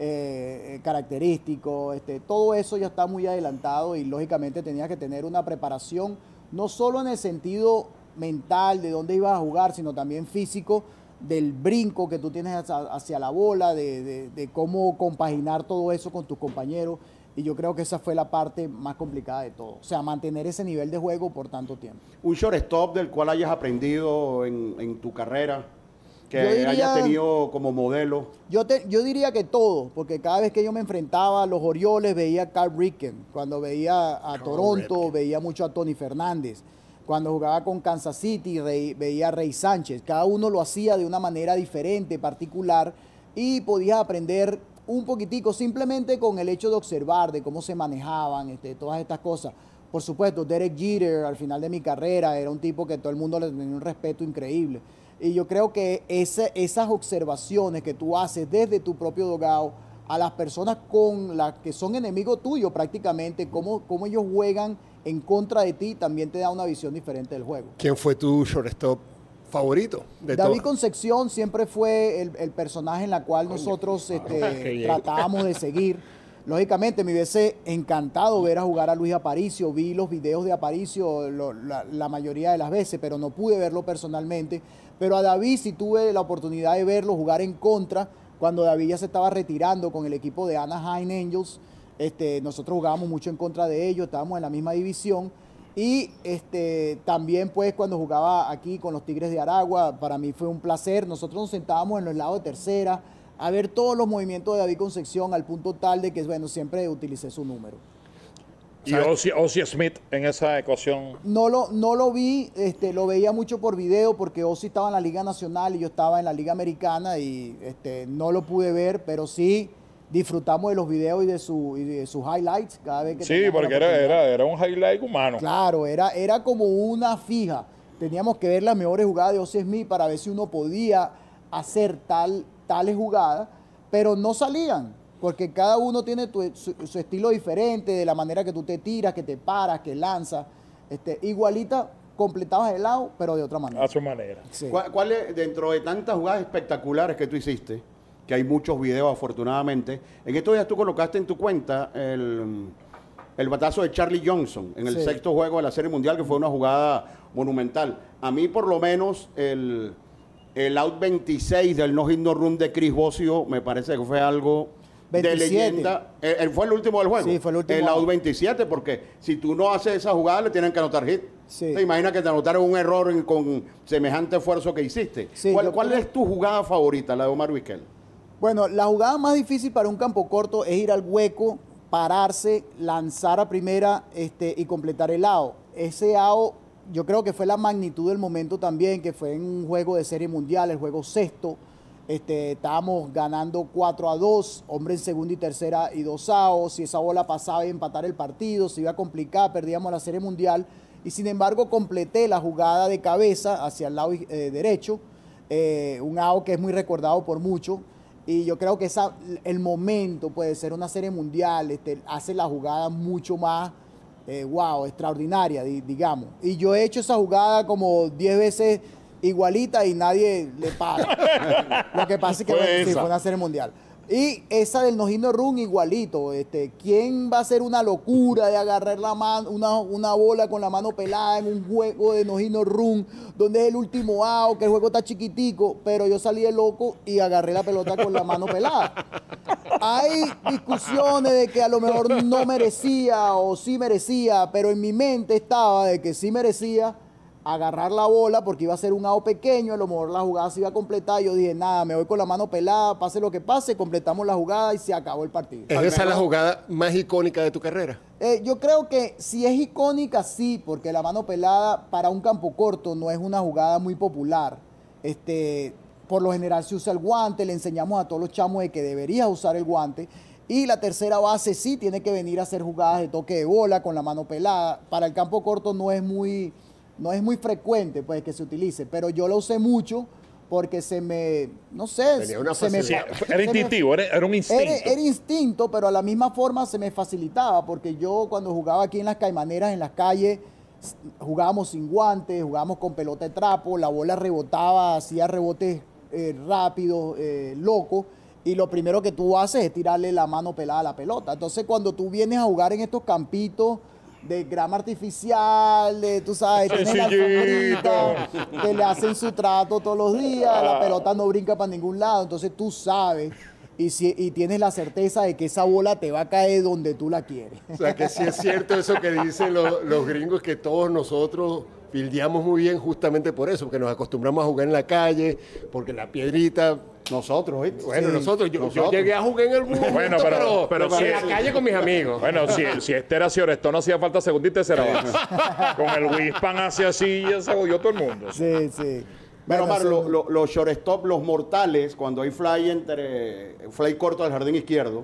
eh, característicos, este, todo eso ya está muy adelantado y lógicamente tenías que tener una preparación, no solo en el sentido mental de dónde ibas a jugar, sino también físico, del brinco que tú tienes hacia, hacia la bola, de, de, de cómo compaginar todo eso con tus compañeros, y yo creo que esa fue la parte más complicada de todo, o sea, mantener ese nivel de juego por tanto tiempo. Un shortstop del cual hayas aprendido en, en tu carrera, que diría, hayas tenido como modelo. Yo, te, yo diría que todo, porque cada vez que yo me enfrentaba a los Orioles veía a Carl Ripken, cuando veía a Carl Toronto Ripken. Veía mucho a Tony Fernández. Cuando jugaba con Kansas City, Rey, veía a Rey Sánchez. Cada uno lo hacía de una manera diferente, particular, y podías aprender un poquitico simplemente con el hecho de observar, de cómo se manejaban, este, todas estas cosas. Por supuesto, Derek Jeter, al final de mi carrera, era un tipo que todo el mundo le tenía un respeto increíble. Y yo creo que ese, esas observaciones que tú haces desde tu propio dugout a las personas con las que son enemigos tuyos prácticamente, cómo, cómo ellos juegan en contra de ti, también te da una visión diferente del juego. ¿Quién fue tu shortstop favorito de David todo? Concepción siempre fue el, el personaje en la cual nosotros este, tratábamos de seguir. Lógicamente me hubiese encantado ver a jugar a Luis Aparicio, vi los videos de Aparicio lo, la, la mayoría de las veces, pero no pude verlo personalmente. Pero a David sí tuve la oportunidad de verlo jugar en contra, cuando David ya se estaba retirando con el equipo de Anaheim Angels. Este, nosotros jugábamos mucho en contra de ellos, estábamos en la misma división, y este, también pues cuando jugaba aquí con los Tigres de Aragua, para mí fue un placer. Nosotros nos sentábamos en los lados de tercera a ver todos los movimientos de David Concepción, al punto tal de que, bueno, siempre utilicé su número. ¿Y Ozzie, Ozzie Smith en esa ecuación? No lo, no lo vi, este, lo veía mucho por video, porque Ozzie estaba en la Liga Nacional y yo estaba en la Liga Americana, y este, no lo pude ver, pero sí disfrutamos de los videos y de, su, y de sus highlights cada vez que sí, porque era, era, era un highlight humano. Claro, era, era como una fija. Teníamos que ver las mejores jugadas de Ozzie Smith para ver si uno podía hacer tal, tales jugadas, pero no salían, porque cada uno tiene tu, su, su estilo diferente, de la manera que tú te tiras, que te paras, que lanzas. Este, igualita completabas el lado, pero de otra manera. A su manera. Sí. ¿Cuál, cuál es, dentro de tantas jugadas espectaculares que tú hiciste, que hay muchos videos afortunadamente, en estos días tú colocaste en tu cuenta el, el batazo de Charlie Johnson en el sí. sexto juego de la Serie Mundial, que fue una jugada monumental. A mí por lo menos el, el out veintiséis del no-hit no-run de Chris Bosio me parece que fue algo veintisiete. De leyenda. Eh, eh, fue el último del juego. Sí, fue el último. El out veintisiete, porque si tú no haces esa jugada le tienen que anotar hit. Sí. ¿Te imaginas que te anotaron un error en, con semejante esfuerzo que hiciste? Sí, ¿Cuál, yo ¿cuál creo... es tu jugada favorita, la de Omar Vizquel? Bueno, la jugada más difícil para un campo corto es ir al hueco, pararse, lanzar a primera este, y completar el out. Ese out, yo creo que fue la magnitud del momento también, que fue en un juego de Serie Mundial, el juego sexto. Este, estábamos ganando cuatro a dos, hombre en segunda y tercera y dos outs. Si esa bola pasaba y empatar el partido, se iba a complicar, perdíamos la Serie Mundial. y sin embargo completé la jugada de cabeza hacia el lado eh, derecho, eh, un out que es muy recordado por muchos, y yo creo que esa, el momento puede ser una serie mundial, este, hace la jugada mucho más, eh, wow, extraordinaria, di, digamos. Y yo he hecho esa jugada como diez veces igualita y nadie le para. Lo que pasa es que Fue bueno, sí, esa. fue una serie mundial. Y esa del no-hit run igualito. Este, ¿quién va a hacer una locura de agarrar la mano, una, una bola con la mano pelada en un juego de no-hit run donde es el último out, que el juego está chiquitico, pero yo salí de loco y agarré la pelota con la mano pelada? Hay discusiones de que a lo mejor no merecía o sí merecía, pero en mi mente estaba de que sí merecía agarrar la bola porque iba a ser un out pequeño, a lo mejor la jugada se iba a completar. Yo dije, nada, me voy con la mano pelada, pase lo que pase, completamos la jugada y se acabó el partido. ¿Es esa la jugada más icónica de tu carrera? Eh, yo creo que si es icónica, sí, porque la mano pelada para un campo corto no es una jugada muy popular. Este, por lo general se usa el guante, le enseñamos a todos los chamos de que deberías usar el guante. Y la tercera base sí tiene que venir a hacer jugadas de toque de bola con la mano pelada. Para el campo corto no es muy... No es muy frecuente pues que se utilice, pero yo lo usé mucho porque se me, no sé, Tenía una se me, facilidad. Sí, era instintivo, era, era un instinto. Era, era instinto, pero a la misma forma se me facilitaba, porque yo cuando jugaba aquí en las Caimaneras, en las calles, s- jugábamos sin guantes, jugábamos con pelota de trapo, la bola rebotaba, hacía rebotes eh, rápidos, eh, locos, y lo primero que tú haces es tirarle la mano pelada a la pelota. Entonces cuando tú vienes a jugar en estos campitos de grama artificial, de, tú sabes, tienes la Sencillito. alfombrita, que le hacen su trato todos los días, la pelota no brinca para ningún lado, entonces tú sabes y, si, y tienes la certeza de que esa bola te va a caer donde tú la quieres. O sea, que sí es cierto eso que dicen los, los gringos, que todos nosotros fildeamos muy bien justamente por eso, porque nos acostumbramos a jugar en la calle, porque la piedrita... Nosotros, ¿viste? Bueno, Sí. nosotros, yo, yo Nosotros. llegué a jugar en algún momento, Bueno, pero- pero, pero pero sí en es- la calle con mis amigos. Bueno, si, si este era Ciorestón, no hacía falta segunda y tercera base. Con el Wispan hacia así, ya se jodió todo el mundo. Sí, sí. Bueno, Omar, eso- lo- lo- los shortstop, los mortales, cuando hay fly entre fly corto al jardín izquierdo,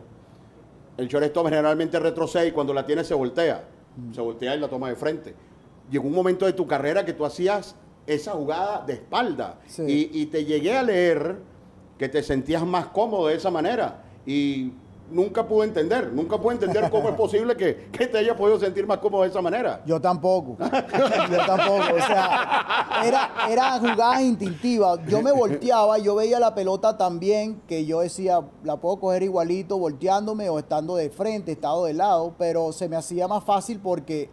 el shortstop generalmente retrocede y cuando la tiene se voltea. Se voltea y la toma de frente. Llegó un momento de tu carrera que tú hacías esa jugada de espalda. Sí. Y, y te llegué a leer que te sentías más cómodo de esa manera. Y nunca pude entender, nunca pude entender cómo es posible que, que te haya podido sentir más cómodo de esa manera. Yo tampoco. Yo tampoco. O sea, era, era jugadas instintivas. Yo me volteaba, yo veía la pelota tan bien que yo decía, la puedo coger igualito volteándome o estando de frente, estado de lado, pero se me hacía más fácil porque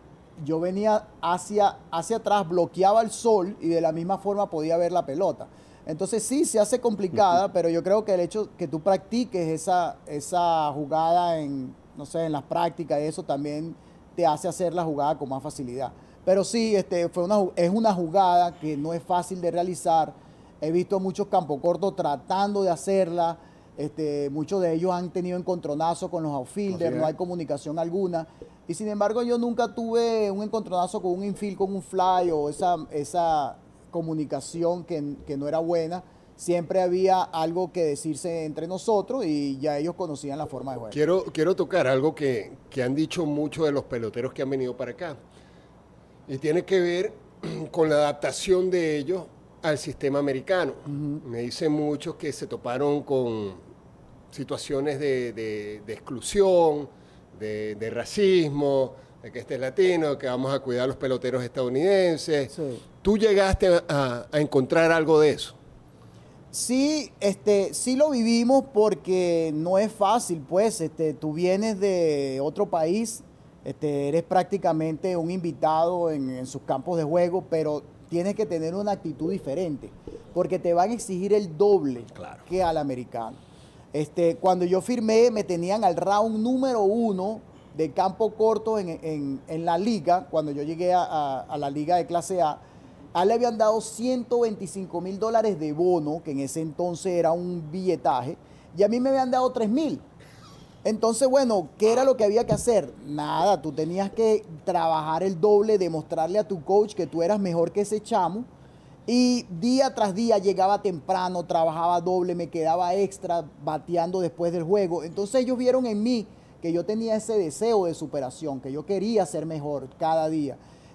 yo venía hacia, hacia atrás, bloqueaba el sol y de la misma forma podía ver la pelota. Entonces sí, se hace complicada, pero yo creo que el hecho que tú practiques esa, esa jugada en, no sé, en las prácticas y eso también te hace hacer la jugada con más facilidad. Pero sí, este, fue una, ju- es una jugada que no es fácil de realizar. He visto muchos campos cortos tratando de hacerla. Este, muchos de ellos han tenido encontronazo con los outfielders, Así es. no hay comunicación alguna. Y sin embargo, yo nunca tuve un encontronazo con un infield, con un fly o esa, esa comunicación que, que no era buena. Siempre había algo que decirse entre nosotros y ya ellos conocían la forma de juego. Quiero, quiero tocar algo que, que han dicho muchos de los peloteros que han venido para acá. Y tiene que ver con la adaptación de ellos al sistema americano. Me dicen muchos que se toparon con situaciones de, de- de exclusión, de, de racismo, de que este es latino, que vamos a cuidar a los peloteros estadounidenses. Sí. ¿Tú llegaste a, a encontrar algo de eso? Sí, este, sí lo vivimos porque no es fácil, pues, este, tú vienes de otro país, este, eres prácticamente un invitado en, en sus campos de juego, pero tienes que tener una actitud diferente, porque te van a exigir el doble Claro. que al americano. Este, cuando yo firmé, me tenían al round número uno de campo corto en, en- en la liga, cuando yo llegué a, a- a la liga de clase A. A él le habían dado ciento veinticinco mil dólares de bono, que en ese entonces era un billetaje, y a mí me habían dado tres mil. Entonces, bueno, ¿qué era lo que había que hacer? Nada, tú tenías que trabajar el doble, demostrarle a tu coach que tú eras mejor que ese chamo. Y día tras día llegaba temprano, trabajaba doble, me quedaba extra bateando después del juego. Entonces ellos vieron en mí que yo tenía ese deseo de superación, que yo quería ser mejor cada día.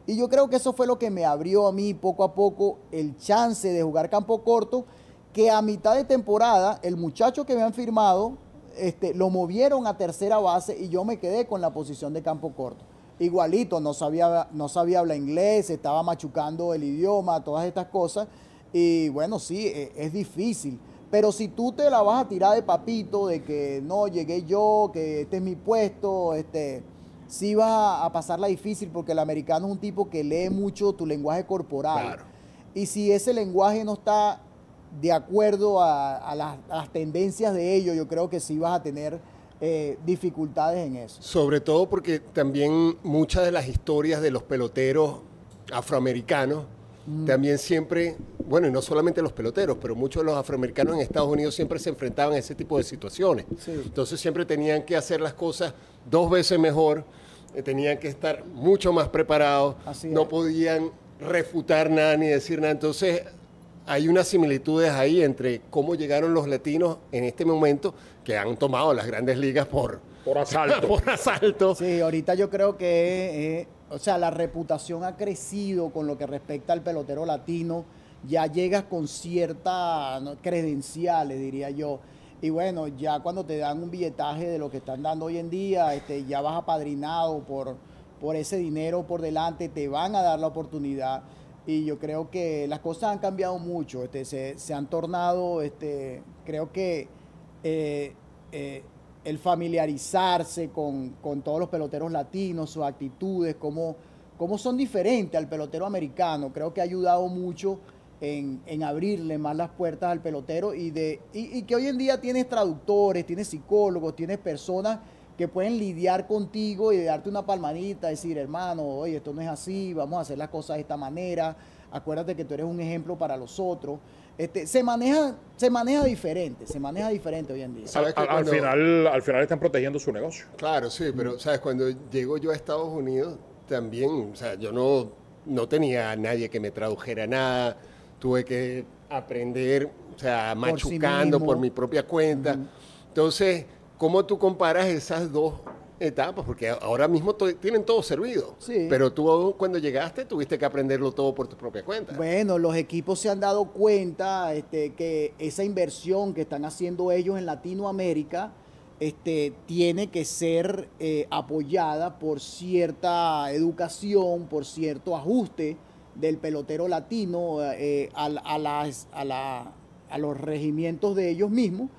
Y yo creo que eso fue lo que me abrió a mí poco a poco el chance de jugar campo corto, que a mitad de temporada el muchacho que me han firmado este, lo movieron a tercera base y yo me quedé con la posición de campo corto. Igualito, no sabía, no sabía hablar inglés, estaba machucando el idioma, todas estas cosas. Y bueno, sí, es, es difícil. Pero si tú te la vas a tirar de papito, de que no, llegué yo, que este es mi puesto, este, sí vas a, a pasarla difícil porque el americano es un tipo que lee mucho tu lenguaje corporal. Claro. Y si ese lenguaje no está de acuerdo a, a, las, a las tendencias de ellos, yo creo que sí vas a tener eh, dificultades en eso. Sobre todo porque también muchas de las historias de los peloteros afroamericanos mm. también siempre, bueno, y no solamente los peloteros, pero muchos de los afroamericanos en Estados Unidos siempre se enfrentaban a ese tipo de situaciones. Sí. Entonces siempre tenían que hacer las cosas dos veces mejor, eh, tenían que estar mucho más preparados, Así no es. podían refutar nada ni decir nada. Entonces hay unas similitudes ahí entre cómo llegaron los latinos en este momento que han tomado las grandes ligas por, Por asalto. por asalto. Sí, ahorita yo creo que, eh, o sea, la reputación ha crecido con lo que respecta al pelotero latino. Ya llegas con ciertas ¿no? credenciales, diría yo. Y bueno, ya cuando te dan un billetaje de lo que están dando hoy en día, este, ya vas apadrinado por, por ese dinero por delante, te van a dar la oportunidad. Y yo creo que las cosas han cambiado mucho, este, se, se han tornado, este, creo que eh, eh, el familiarizarse con, con todos los peloteros latinos, sus actitudes, cómo, cómo son diferentes al pelotero americano, creo que ha ayudado mucho en, en abrirle más las puertas al pelotero y, de, y, y que hoy en día tienes traductores, tienes psicólogos, tienes personas que pueden lidiar contigo y darte una palmadita, decir, hermano, oye, esto no es así, vamos a hacer las cosas de esta manera, acuérdate que tú eres un ejemplo para los otros. Este, se maneja, se maneja diferente, se maneja diferente hoy en día. ¿Sabes que Al, al cuando- final, al final están protegiendo su negocio. Claro, sí, pero sabes, cuando llego yo a Estados Unidos, también, o sea, yo no, no tenía a nadie que me tradujera nada, tuve que aprender, o sea, Por sí machucando mismo. por mi propia cuenta. Ujú. Entonces, ¿cómo tú comparas esas dos etapas? Porque ahora mismo to- tienen todo servido, Sí. pero tú cuando llegaste tuviste que aprenderlo todo por tu propia cuenta. Bueno, los equipos se han dado cuenta este, que esa inversión que están haciendo ellos en Latinoamérica este, tiene que ser eh, apoyada por cierta educación, por cierto ajuste del pelotero latino eh, a, a, las, a, la, a los regimientos de ellos mismos.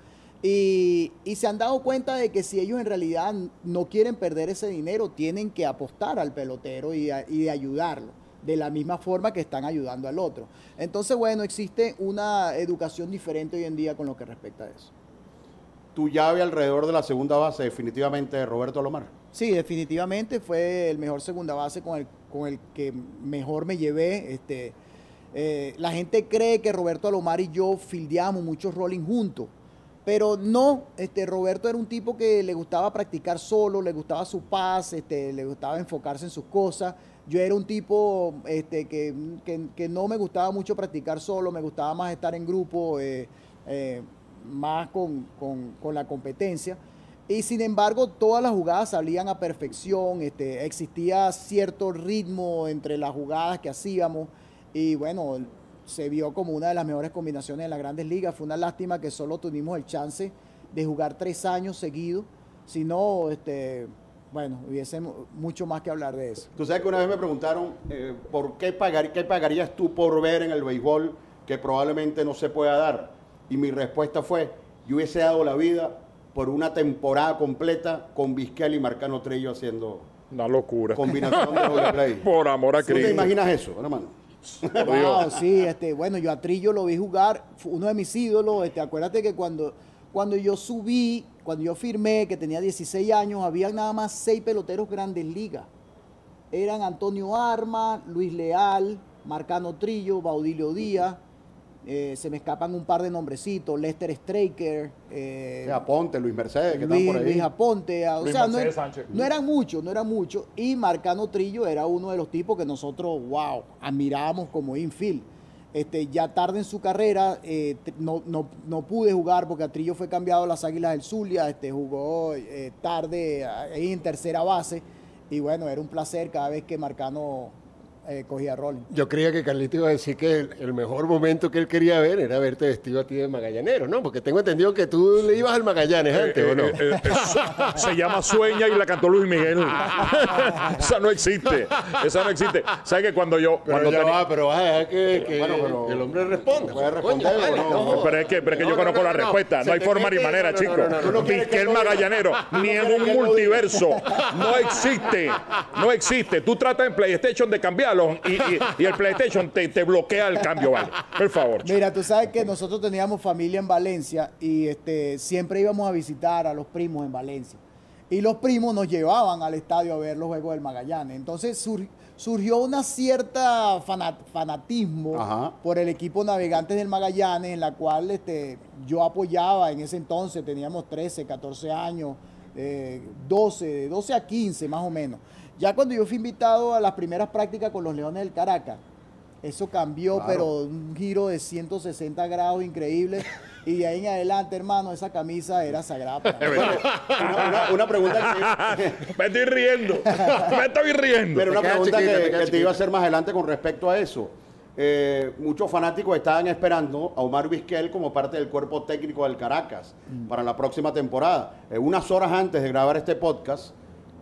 Y, y se han dado cuenta de que si ellos en realidad no quieren perder ese dinero, tienen que apostar al pelotero y, a- y de ayudarlo, de la misma forma que están ayudando al otro. Entonces, bueno, existe una educación diferente hoy en día con lo que respecta a eso. Tu llave alrededor de la segunda base, definitivamente Roberto Alomar. Sí, definitivamente fue el mejor segunda base con el, con el que mejor me llevé. Este, eh, la gente cree que Roberto Alomar y yo fildeamos muchos rolling juntos. Pero no, este, Roberto era un tipo que le gustaba practicar solo, le gustaba su paz, este, le gustaba enfocarse en sus cosas. Yo era un tipo este, que, que, que no me gustaba mucho practicar solo, me gustaba más estar en grupo, eh, eh, más con, con, con la competencia. Y sin embargo, todas las jugadas salían a perfección, este, existía cierto ritmo entre las jugadas que hacíamos y bueno, se vio como una de las mejores combinaciones en las grandes ligas. Fue una lástima que solo tuvimos el chance de jugar tres años seguidos. Si no, este, bueno, hubiese mucho más que hablar de eso. Tú sabes que una vez me preguntaron eh, por qué, pagar, qué pagarías tú por ver en el béisbol que probablemente no se pueda dar. Y mi respuesta fue, yo hubiese dado la vida por una temporada completa con Vizquel y Marcano Trillo haciendo Una locura. combinación de doble play. Por amor a ¿Tú te Cristo. imaginas eso, hermano? Wow, sí, este, bueno, yo a Trillo lo vi jugar, fue uno de mis ídolos. Este, acuérdate que cuando, cuando yo subí, cuando yo firmé, que tenía dieciséis años, había nada más seis peloteros grandes ligas. Eran Antonio Armas, Luis Leal, Marcano Trillo, Baudilio Díaz, eh, se me escapan un par de nombrecitos, Lester Straker, eh, O sea, Ponte, Luis Mercedes, que están Luis, por ahí. Luis Aponte, o Luis sea, no, Mercedes Sánchez. no eran muchos, no eran muchos. Y Marcano Trillo era uno de los tipos que nosotros, wow, admirábamos como infield. Este, ya tarde en su carrera, eh, t- no, no, no pude jugar porque a Trillo fue cambiado a las Águilas del Zulia, este, jugó eh, tarde ahí en tercera base. Y bueno, era un placer cada vez que Marcano eh, cogía rolling. Yo creía que Carlito iba a decir que el, el mejor momento que él quería ver era verte vestido a ti de magallanero, ¿no? Porque tengo entendido que tú le ibas al Magallanes antes, Eh, ¿o no? eh, eh, eh, se llama Sueña y la cantó Luis Miguel. Esa no existe. Esa no existe. ¿Sabes que cuando yo... Pero Cuando ya tenía- va, pero vas a dejar que, que- Bueno, pero- que el hombre responda. ¿Puede responder Coño, o vale, no? jodas. Pero es que, pero es que No, yo no, conozco no, la no, respuesta. no. No hay Se te forma ni mete- manera, no, no, chico. no, no, no, Tú no quieres que Vizquel lo diga. Magallanero, ni en un multiverso. No existe. No existe. Tú tratas en PlayStation de cambiarlo y, y- y el PlayStation te, te bloquea el cambio, ¿vale? Por favor. chico. Mira, tú sabes que nosotros teníamos familia en Valencia y este, siempre íbamos a visitar a los primos en Valencia. Y los primos nos llevaban al estadio a ver los Juegos del Magallanes. Entonces sur- surgió una cierta fana- fanatismo Ajá. por el equipo Navegantes del Magallanes, en la cual este, yo apoyaba en ese entonces, teníamos trece, catorce años, eh, doce, de doce a quince más o menos. Ya cuando yo fui invitado a las primeras prácticas con los Leones del Caracas, eso cambió, Claro. pero un giro de ciento sesenta grados increíble. Y de ahí en adelante, hermano, esa camisa era sagrada para mí. Una, una- una pregunta que, Me estoy riendo. Me estoy riendo. pero una Te queda pregunta chiquita, que, te queda que te iba a chiquita. hacer más adelante con respecto a eso. Eh, muchos fanáticos estaban esperando a Omar Vizquel como parte del cuerpo técnico del Caracas para la próxima temporada. Eh, unas horas antes de grabar este podcast,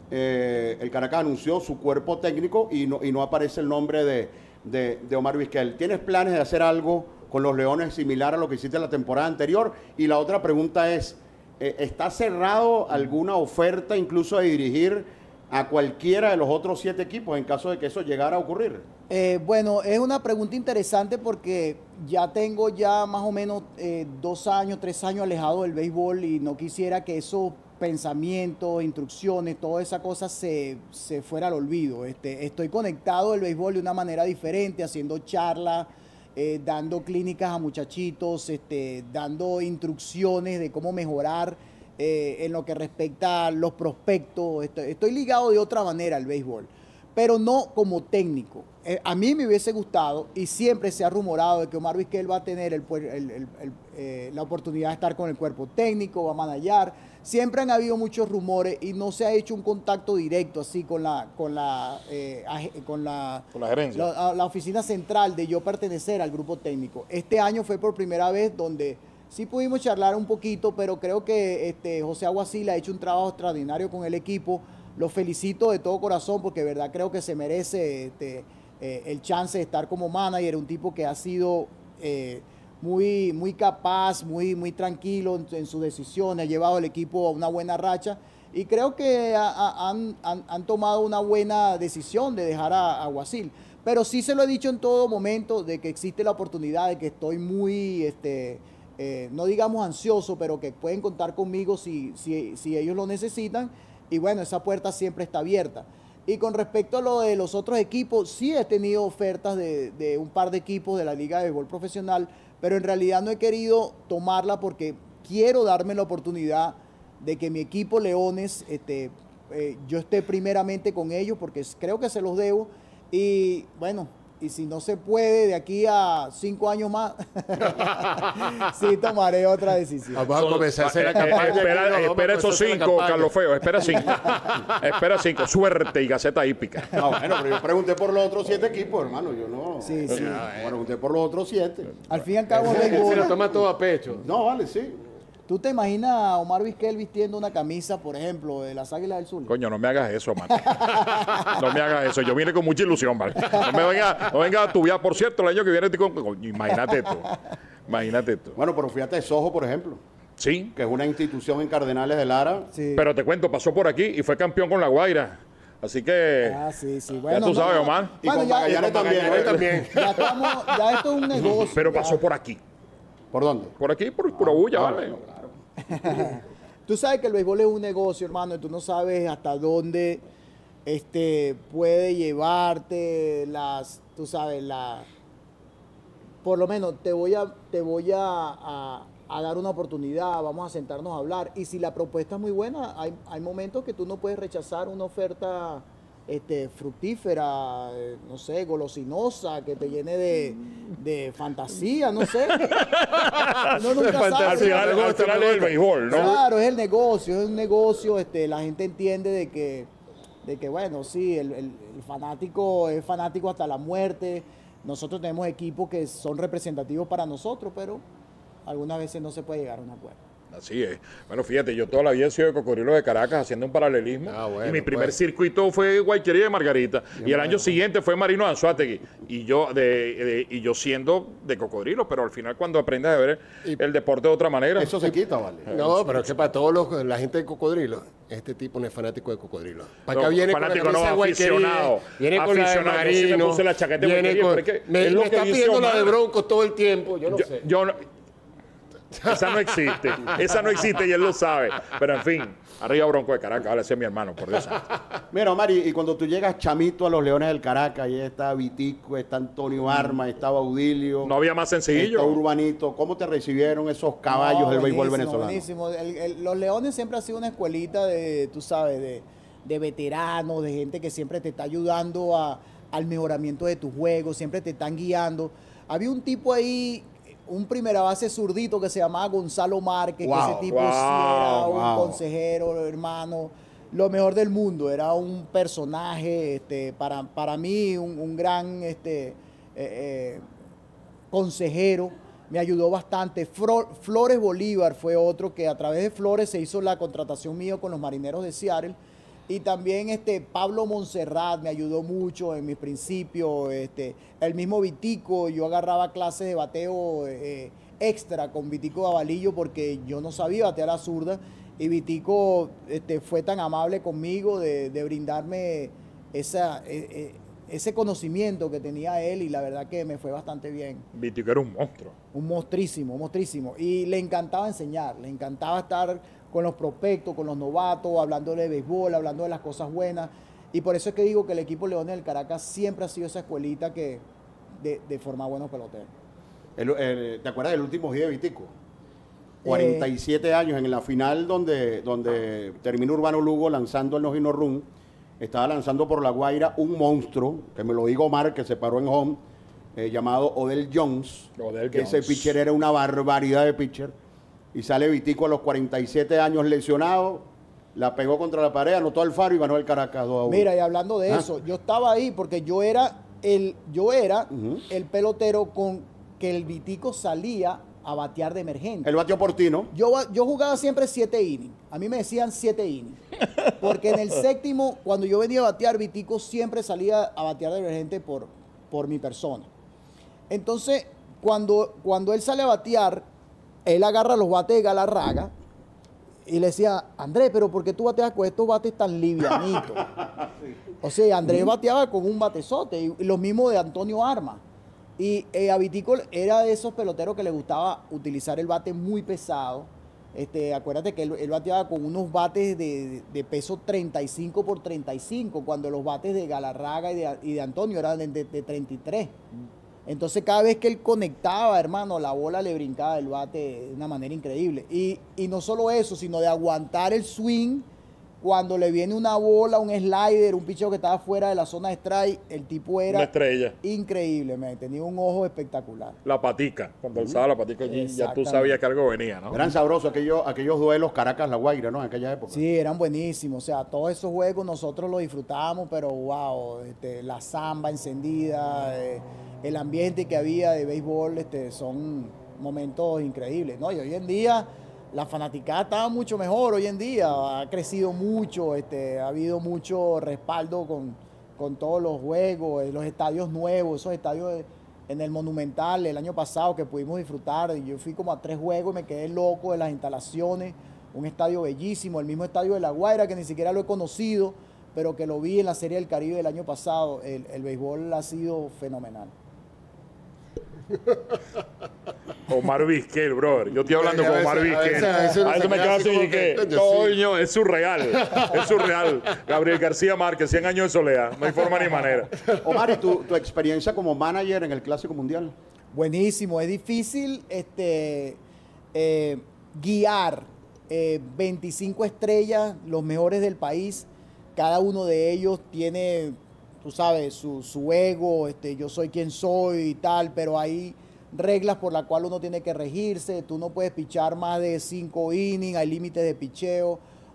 eh, el Caracas anunció su cuerpo técnico y no, y no aparece el nombre de, de- de Omar Vizquel. ¿Tienes planes de hacer algo con los Leones similar a lo que hiciste la temporada anterior? Y la otra pregunta es, eh, ¿está cerrado alguna oferta incluso de dirigir a cualquiera de los otros siete equipos en caso de que eso llegara a ocurrir? Eh, bueno, es una pregunta interesante porque ya tengo ya más o menos eh, dos años, tres años alejado del béisbol y no quisiera que esos pensamientos, instrucciones, toda esa cosa se, se fuera al olvido. Este, estoy conectado al béisbol de una manera diferente, haciendo charlas, eh, dando clínicas a muchachitos, este, dando instrucciones de cómo mejorar eh, en lo que respecta a los prospectos. Estoy, estoy ligado de otra manera al béisbol, pero no como técnico. Eh, a mí me hubiese gustado, y siempre se ha rumorado de que Omar Vizquel va a tener el, puer- el- el- el, eh, la oportunidad de estar con el cuerpo técnico, va a manallar. Siempre han habido muchos rumores y no se ha hecho un contacto directo así con la, con la, eh, aje- con la, Con la gerencia. la, la oficina central de yo pertenecer al grupo técnico. Este año fue por primera vez donde sí pudimos charlar un poquito, pero creo que este, José Aguacil ha hecho un trabajo extraordinario con el equipo. Lo felicito de todo corazón porque de verdad creo que se merece este, eh, el chance de estar como manager, un tipo que ha sido eh, muy, muy capaz, muy, muy tranquilo en, en sus decisiones, ha llevado el equipo a una buena racha y creo que ha- ha- han, han- han tomado una buena decisión de dejar a, a Guasil. Pero sí se lo he dicho en todo momento de que existe la oportunidad, de que estoy muy, este, eh, no digamos ansioso, pero que pueden contar conmigo si, si, si ellos lo necesitan. Y bueno, esa puerta siempre está abierta. Y con respecto a lo de los otros equipos, sí he tenido ofertas de, de un par de equipos de la Liga de Béisbol Profesional, pero en realidad no he querido tomarla porque quiero darme la oportunidad de que mi equipo Leones, este, eh, yo esté primeramente con ellos porque creo que se los debo. Y bueno, y si no se puede de aquí a cinco años más, sí tomaré otra decisión. Vamos a comenzar a hacer la Eh, campaña. espera aquí, ¿no? Vamos a espera esos comenzar a hacer la cinco, campaña. Carlos Feo. Espera cinco. Espera cinco. Suerte y Gaceta Hípica. No, bueno, pero yo pregunté por los otros siete equipos, hermano. Yo no. Sí, sí. Yo pregunté por los otros siete. Al fin y al cabo, Ese se lo béisbol. toma todo a pecho. No, vale, sí. ¿Tú te imaginas a Omar Vizquel vistiendo una camisa, por ejemplo, de las Águilas del Sur? Coño, no me hagas eso, man. No me hagas eso. Yo vine con mucha ilusión, ¿vale? No me venga, no venga a tubiar. Por cierto, el año que viene estoy con... con- Imagínate tú. Imagínate tú. Bueno, pero fíjate, Sojo, por ejemplo, Sí. que es una institución en Cardenales de Lara. Sí. Pero te cuento, pasó por aquí y fue campeón con La Guaira. Así que... Ah, sí, sí. Bueno, tú no, sabes, no. Omar. Y Bueno, con ya, Magallanes ya- también. Magallanes también. ya estamos, ya esto es un negocio. Pero ya. pasó por aquí. ¿Por dónde? Por aquí, por Purabulla, Ah, ¿vale? bueno, claro. Tú sabes que el béisbol es un negocio, hermano, y tú no sabes hasta dónde este, puede llevarte las, tú sabes, la... Por lo menos te voy a, te voy a, a- a dar una oportunidad, vamos a sentarnos a hablar. Y si la propuesta es muy buena, hay, hay momentos que tú no puedes rechazar una oferta este, fructífera, eh, no sé, golosinosa, que te llene de, de fantasía, no sé. Uno nunca sabe. Al final, me al gusta, final me es el gusta. béisbol, ¿no? Claro, es el negocio, es un negocio, este, la gente entiende de que de que bueno, sí, el, el- el fanático es fanático hasta la muerte. Nosotros tenemos equipos que son representativos para nosotros, pero algunas veces no se puede llegar a un acuerdo. Así es. Bueno, fíjate, yo toda la vida he sido de Cocodrilo de Caracas haciendo un paralelismo. Ah, bueno, y mi primer pues. circuito fue Guayquería de Margarita. Y el año siguiente fue Marino de Anzoátegui. Y yo, de, de- y yo siendo de Cocodrilo, pero al final cuando aprendes a ver el, el deporte de otra manera. Eso se quita, ¿vale? No, pero es que para todos los, la gente de Cocodrilo, este tipo no es fanático de Cocodrilo. Para acá No, viene fanático con la camisa no, de Guayquería, aficionado. viene con la de Aficionado. Yo sí me Marino, puse la chaqueta de viene Guayquería, con- pero es que me, es lo me que está dice pidiendo la de Omar. Broncos todo el tiempo, yo no Yo, sé. yo no- esa no existe, esa no existe y él lo sabe. Pero en fin, arriba Bronco de Caracas, vale, ese es mi hermano, por Dios santo. Mira, Omar, y, y cuando tú llegas chamito a los Leones del Caracas, ahí está Vitico, está Antonio Arma, está Baudilio, No había más sencillo. está Urbanito. ¿Cómo te recibieron esos caballos No, del béisbol buenísimo, venezolano? buenísimo. El- el- los Leones siempre ha sido una escuelita de, tú sabes, de, de veteranos, de gente que siempre te está ayudando a- al mejoramiento de tus juegos, siempre te están guiando. Había un tipo ahí, un primera base zurdito que se llamaba Gonzalo Márquez, Wow, que ese tipo sí wow, era un wow. consejero, hermano, lo mejor del mundo. Era un personaje, este, para, para mí, un, un gran este, eh, eh, consejero, me ayudó bastante. Fro- Flores Bolívar fue otro que a través de Flores se hizo la contratación mío con los Marineros de Seattle. Y también este Pablo Montserrat me ayudó mucho en mis principios. Este, el mismo Vitico, yo agarraba clases de bateo eh, extra con Vitico Babalillo porque yo no sabía batear a zurda. Y Vitico este, fue tan amable conmigo de, de brindarme esa, eh, eh, ese conocimiento que tenía él y la verdad que me fue bastante bien. Vitico era un monstruo. Un monstrísimo, un monstrísimo. Y le encantaba enseñar, le encantaba estar con los prospectos, con los novatos, hablando de béisbol, hablando de las cosas buenas. Y por eso es que digo que el equipo Leones del Caracas siempre ha sido esa escuelita que de, de formar buenos peloteros. El- el- ¿Te acuerdas del último día de Vitico? cuarenta y siete años en la final donde, donde terminó Urbano Lugo lanzando el no-hit no run. Estaba lanzando por La Guaira un monstruo, que me lo digo Omar, que se paró en home, eh, llamado Odell Jones. Odell que ese Jones. pitcher era una barbaridad de pitcher. Y sale Vitico a los cuarenta y siete años lesionado, la pegó contra la pared, anotó al faro y ganó el Caracas dos a uno. Mira, y hablando de Ah. eso, yo estaba ahí porque yo era el, yo era Ujú. el pelotero con que el Vitico salía a batear de emergente. El batió por Tino. Yo, ba- yo jugaba siempre siete innings. A mí me decían siete innings. Porque en el séptimo, cuando yo venía a batear, Vitico siempre salía a batear de emergente por, por mi persona. Entonces, cuando, cuando él sale a batear, él agarra los bates de Galarraga y le decía, Andrés, pero ¿por qué tú bateas con estos bates tan livianitos? O sea, Andrés bateaba con un batezote y, y lo mismo de Antonio Arma. Y eh, a Vitico era de esos peloteros que le gustaba utilizar el bate muy pesado. Este, acuérdate que él, él bateaba con unos bates de, de- de peso treinta y cinco por treinta y cinco, cuando los bates de Galarraga y de, y de Antonio eran de, de- de treinta y tres. Entonces cada vez que él conectaba, hermano, la bola le brincaba del bate de una manera increíble. Y, y no solo eso, sino de aguantar el swing cuando le viene una bola, un slider, un picheo que estaba fuera de la zona de strike, el tipo era Una estrella. increíble, man. Tenía un ojo espectacular. La patica. Cuando alzaba la patica allí, ya tú Exactamente. sabías que algo venía, ¿no? Eran sabrosos aquellos, aquellos duelos Caracas-La Guaira, ¿no? En aquella época. Sí, eran buenísimos. O sea, todos esos juegos nosotros los disfrutábamos, pero wow, este, la samba encendida, eh, el ambiente que había de béisbol, este, son momentos increíbles, ¿no? Y hoy en día la fanaticada está mucho mejor, hoy en día ha crecido mucho, este, ha habido mucho respaldo con, con todos los juegos, eh, los estadios nuevos, esos estadios de- en el Monumental el año pasado que pudimos disfrutar. Yo fui como a tres juegos y me quedé loco de las instalaciones, un estadio bellísimo, el mismo estadio de La Guaira que ni siquiera lo he conocido, pero que lo vi en la Serie del Caribe del año pasado. El, el béisbol ha sido fenomenal. Omar Vizquel, brother. Yo estoy hablando A con veces- Omar a Vizquel. veces- a veces uno Ahí tú se me queda quedas así así como y que, que, coño, sí. coño, es surreal. Es surreal. Gabriel García Márquez, cien años de soledad. No hay forma ni manera. Omar, ¿y tu, tu experiencia como manager en el Clásico Mundial? Buenísimo, es difícil este, eh, guiar eh, veinticinco estrellas, los mejores del país. Cada uno de ellos tiene, tú sabes, su, su ego, este, yo soy quien soy y tal, pero hay reglas por las cuales uno tiene que regirse. Tú no puedes pichar más de cinco innings, hay límites de picheo.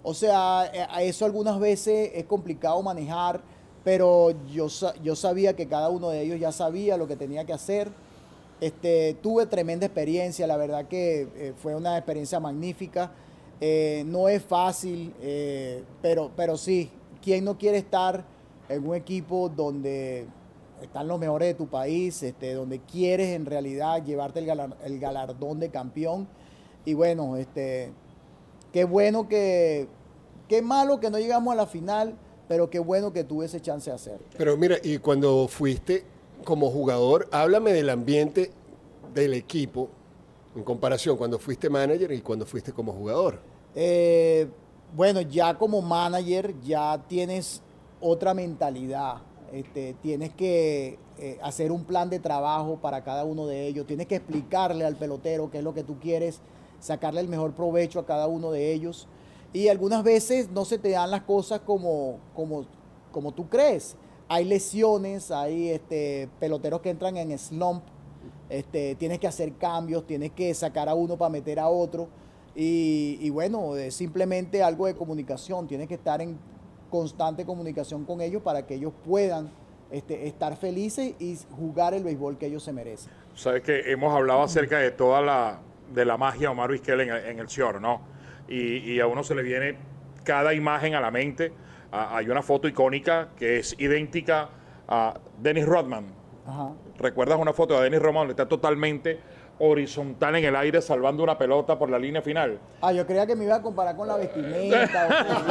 O sea, eh, a eso algunas veces es complicado manejar, pero yo, sa- yo sabía que cada uno de ellos ya sabía lo que tenía que hacer. Este, tuve tremenda experiencia, la verdad que eh, fue una experiencia magnífica. Eh, no es fácil, eh, pero, pero sí, ¿quién no quiere estar en un equipo donde están los mejores de tu país, este, donde quieres en realidad llevarte el, galar- el galardón de campeón? Y bueno, este, qué bueno que, qué malo que no llegamos a la final, pero qué bueno que tuve ese chance de hacerlo. Pero mira, y cuando fuiste como jugador, háblame del ambiente del equipo en comparación cuando fuiste manager y cuando fuiste como jugador. Eh, bueno, ya como manager ya tienes otra mentalidad. Este, tienes que eh, hacer un plan de trabajo para cada uno de ellos. Tienes que explicarle al pelotero qué es lo que tú quieres, sacarle el mejor provecho a cada uno de ellos. Y algunas veces no se te dan las cosas como, como, como tú crees. Hay lesiones, hay este, peloteros que entran en slump. Este, tienes que hacer cambios, tienes que sacar a uno para meter a otro. Y, y bueno, es simplemente algo de comunicación. Tienes que estar en constante comunicación con ellos para que ellos puedan este, estar felices y jugar el béisbol que ellos se merecen. Sabes que hemos hablado acerca de toda la, de la magia de Omar Vizquel en, el- en el Cior, ¿no? Y, y a uno se le viene cada imagen a la mente. Ah, hay una foto icónica que es idéntica a Dennis Rodman. Ajá. ¿Recuerdas una foto de Dennis Rodman donde está totalmente horizontal en el aire salvando una pelota por la línea final? Ah, yo creía que me iba a comparar con la vestimenta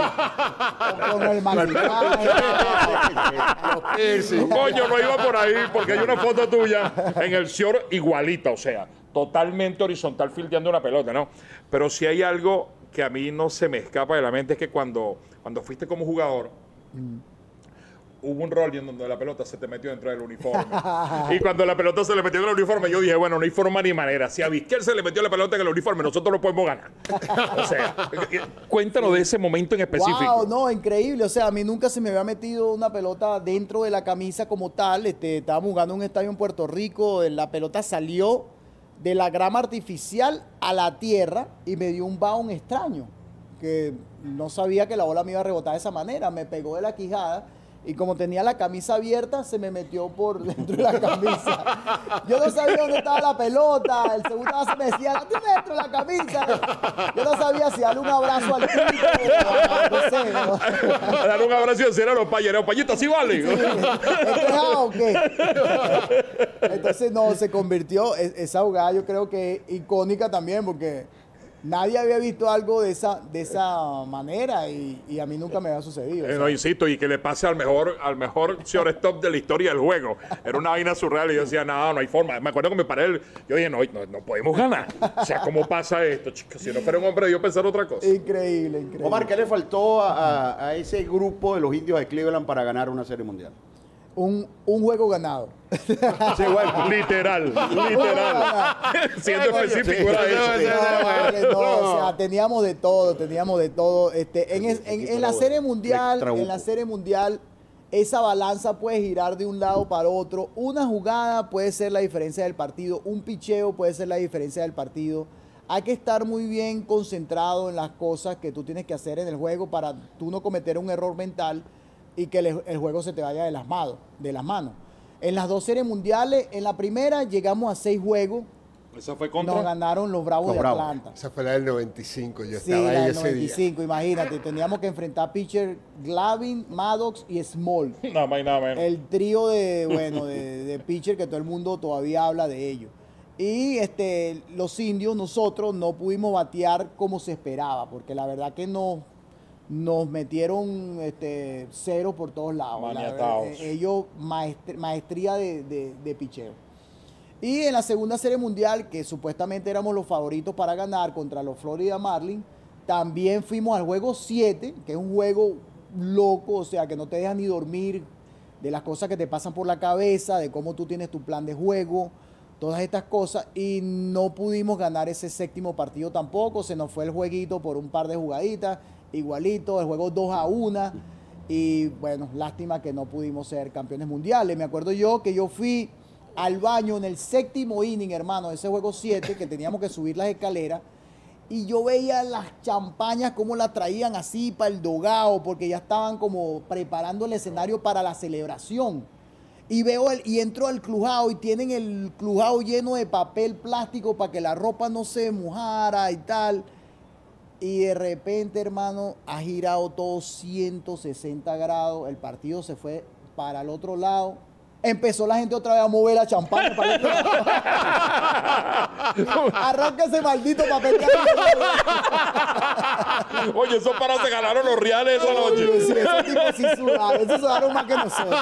o con, o con el maquillaje. Piercing. Coño, no iba por ahí porque hay una foto tuya en el Cior igualita, o sea, totalmente horizontal fildeando una pelota, ¿no? Pero si hay algo que a mí no se me escapa de la mente es que cuando, cuando fuiste como jugador, hubo un rol en donde la pelota se te metió dentro del uniforme. Y cuando la pelota se le metió en el uniforme, yo dije, bueno, no hay forma ni manera. Si a Vizquel se le metió la pelota en el uniforme, nosotros lo podemos ganar. O sea, cuéntanos de ese momento en específico. Wow, no, increíble. O sea, a mí nunca se me había metido una pelota dentro de la camisa como tal. Este, estábamos jugando en un estadio en Puerto Rico, la pelota salió de la grama artificial a la tierra y me dio un bounce extraño, que no sabía que la bola me iba a rebotar de esa manera. Me pegó de la quijada. Y como tenía la camisa abierta, se me metió por dentro de la camisa. Yo no sabía dónde estaba la pelota. El segundo base me decía, la tiene dentro de la camisa. Yo no sabía si darle un abrazo al tipo. No sé, ¿no? Dar un abrazo y decir a los payeros, payitos, ¿sí vale? ¿Es quejado o qué? Entonces, no, se convirtió, es- esa jugada yo creo que es icónica también, porque nadie había visto algo de esa, de esa manera y, y a mí nunca me había sucedido. o Eh, sea. no, insisto, y que le pase al mejor, al mejor shortstop de la historia del juego. Era una vaina surreal y yo decía, no, no hay forma. Me acuerdo que me paré, el- yo dije, no, no, no podemos ganar. O sea, ¿cómo pasa esto, chicos? Si no fuera un hombre, yo pensar otra cosa. Increíble, increíble. Omar, ¿qué le faltó a, a- a ese grupo de los indios de Cleveland para ganar una serie mundial? Un, un juego ganado. Sí, bueno. Literal, literal. Siendo específico, era eso. No, vale, no, o sea, teníamos de todo, teníamos de todo. Este, en, es- en- en la serie mundial, Trabuco. en la serie mundial, esa balanza puede girar de un lado para otro. Una jugada puede ser la diferencia del partido, un picheo puede ser la diferencia del partido. Hay que estar muy bien concentrado en las cosas que tú tienes que hacer en el juego para tú no cometer un error mental y que el, el juego se te vaya de las, manos, de las manos. En las dos series mundiales, en la primera llegamos a seis juegos, Esa fue nos contra. ganaron los Bravos Los de Bravos. Atlanta. Esa fue la del noventa y cinco, yo Sí, estaba la ahí del ese noventa y día. cinco, imagínate, teníamos que enfrentar a pitcher Glavin, Maddox y Small. Nada más y nada menos. El trío de, bueno, de, de pitcher que todo el mundo todavía habla de ellos. Y este, los indios, nosotros no pudimos batear como se esperaba, porque la verdad que no, nos metieron este, cero por todos lados. La Maniataos. verdad, eh, ellos, maestr- maestría de, de, de picheo. Y en la segunda serie mundial, que supuestamente éramos los favoritos para ganar contra los Florida Marlins, también fuimos al juego siete, que es un juego loco, o sea, que no te deja ni dormir, de las cosas que te pasan por la cabeza, de cómo tú tienes tu plan de juego, todas estas cosas, y no pudimos ganar ese séptimo partido tampoco, se nos fue el jueguito por un par de jugaditas, igualito, el juego dos a uno, y bueno, lástima que no pudimos ser campeones mundiales. Me acuerdo yo que yo fui al baño en el séptimo inning, hermano, de ese juego siete, que teníamos que subir las escaleras, y yo veía las champañas como las traían así para el dogao, porque ya estaban como preparando el escenario para la celebración. Y veo el, y entro al clubhouse y tienen el clubhouse lleno de papel plástico para que la ropa no se mojara y tal. Y de repente, hermano, ha girado todo ciento sesenta grados. El partido se fue para el otro lado. Empezó la gente otra vez a mover la champaña para el otro lado. Arranca ese maldito papel. Oye, esos paras se ganaron los reales esa noche. Oye, sí, ese tipo sí sudaron. Esos sudaron más que nosotros.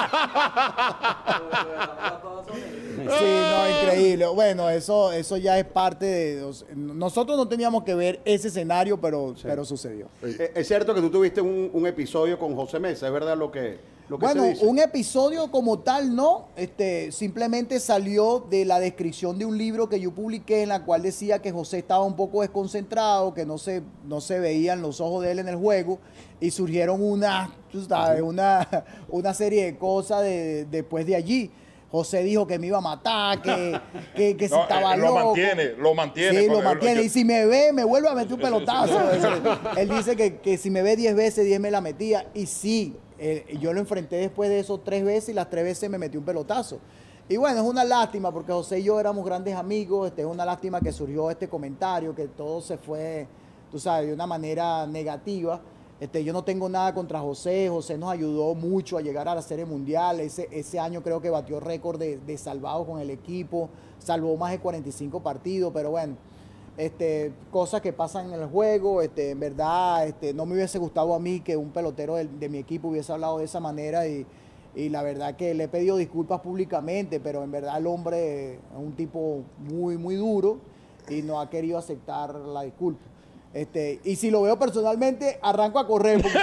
Sí, no, increíble. Bueno, eso, eso ya es parte de... Nosotros no teníamos que ver ese escenario, pero, sí. pero sucedió. Es, es cierto que tú tuviste un, un episodio con José Mesa, ¿es verdad lo que, lo que bueno, se dice? Un episodio como tal no, este, simplemente salió de la descripción de un libro que yo publiqué en la cual decía que José estaba un poco desconcentrado, que no se, no se veían los ojos de él en el juego y surgieron una, tú sabes, una, una serie de cosas de, después de allí. José dijo que me iba a matar, que, que, que si No, estaba eh, lo loco. mantiene, lo mantiene. Sí, lo porque mantiene. yo- Y si me ve, me vuelve a meter un pelotazo. Él, él dice que, que si me ve diez veces, diez me la metía. Y sí, eh, yo lo enfrenté después de eso tres veces y las tres veces me metí un pelotazo. Y bueno, es una lástima porque José y yo éramos grandes amigos. Este, es una lástima que surgió este comentario, que todo se fue, tú sabes, de una manera negativa. Este, yo no tengo nada contra José. José nos ayudó mucho a llegar a la Serie Mundial. Ese, ese año creo que batió récord de, de salvados con el equipo. Salvó más de cuarenta y cinco partidos, pero bueno, este, cosas que pasan en el juego. Este, en verdad, este, no me hubiese gustado a mí que un pelotero de, de mi equipo hubiese hablado de esa manera y, y la verdad que le he pedido disculpas públicamente, pero en verdad el hombre es un tipo muy, muy duro y no ha querido aceptar la disculpa. Este, y si lo veo personalmente, arranco a correr. Porque,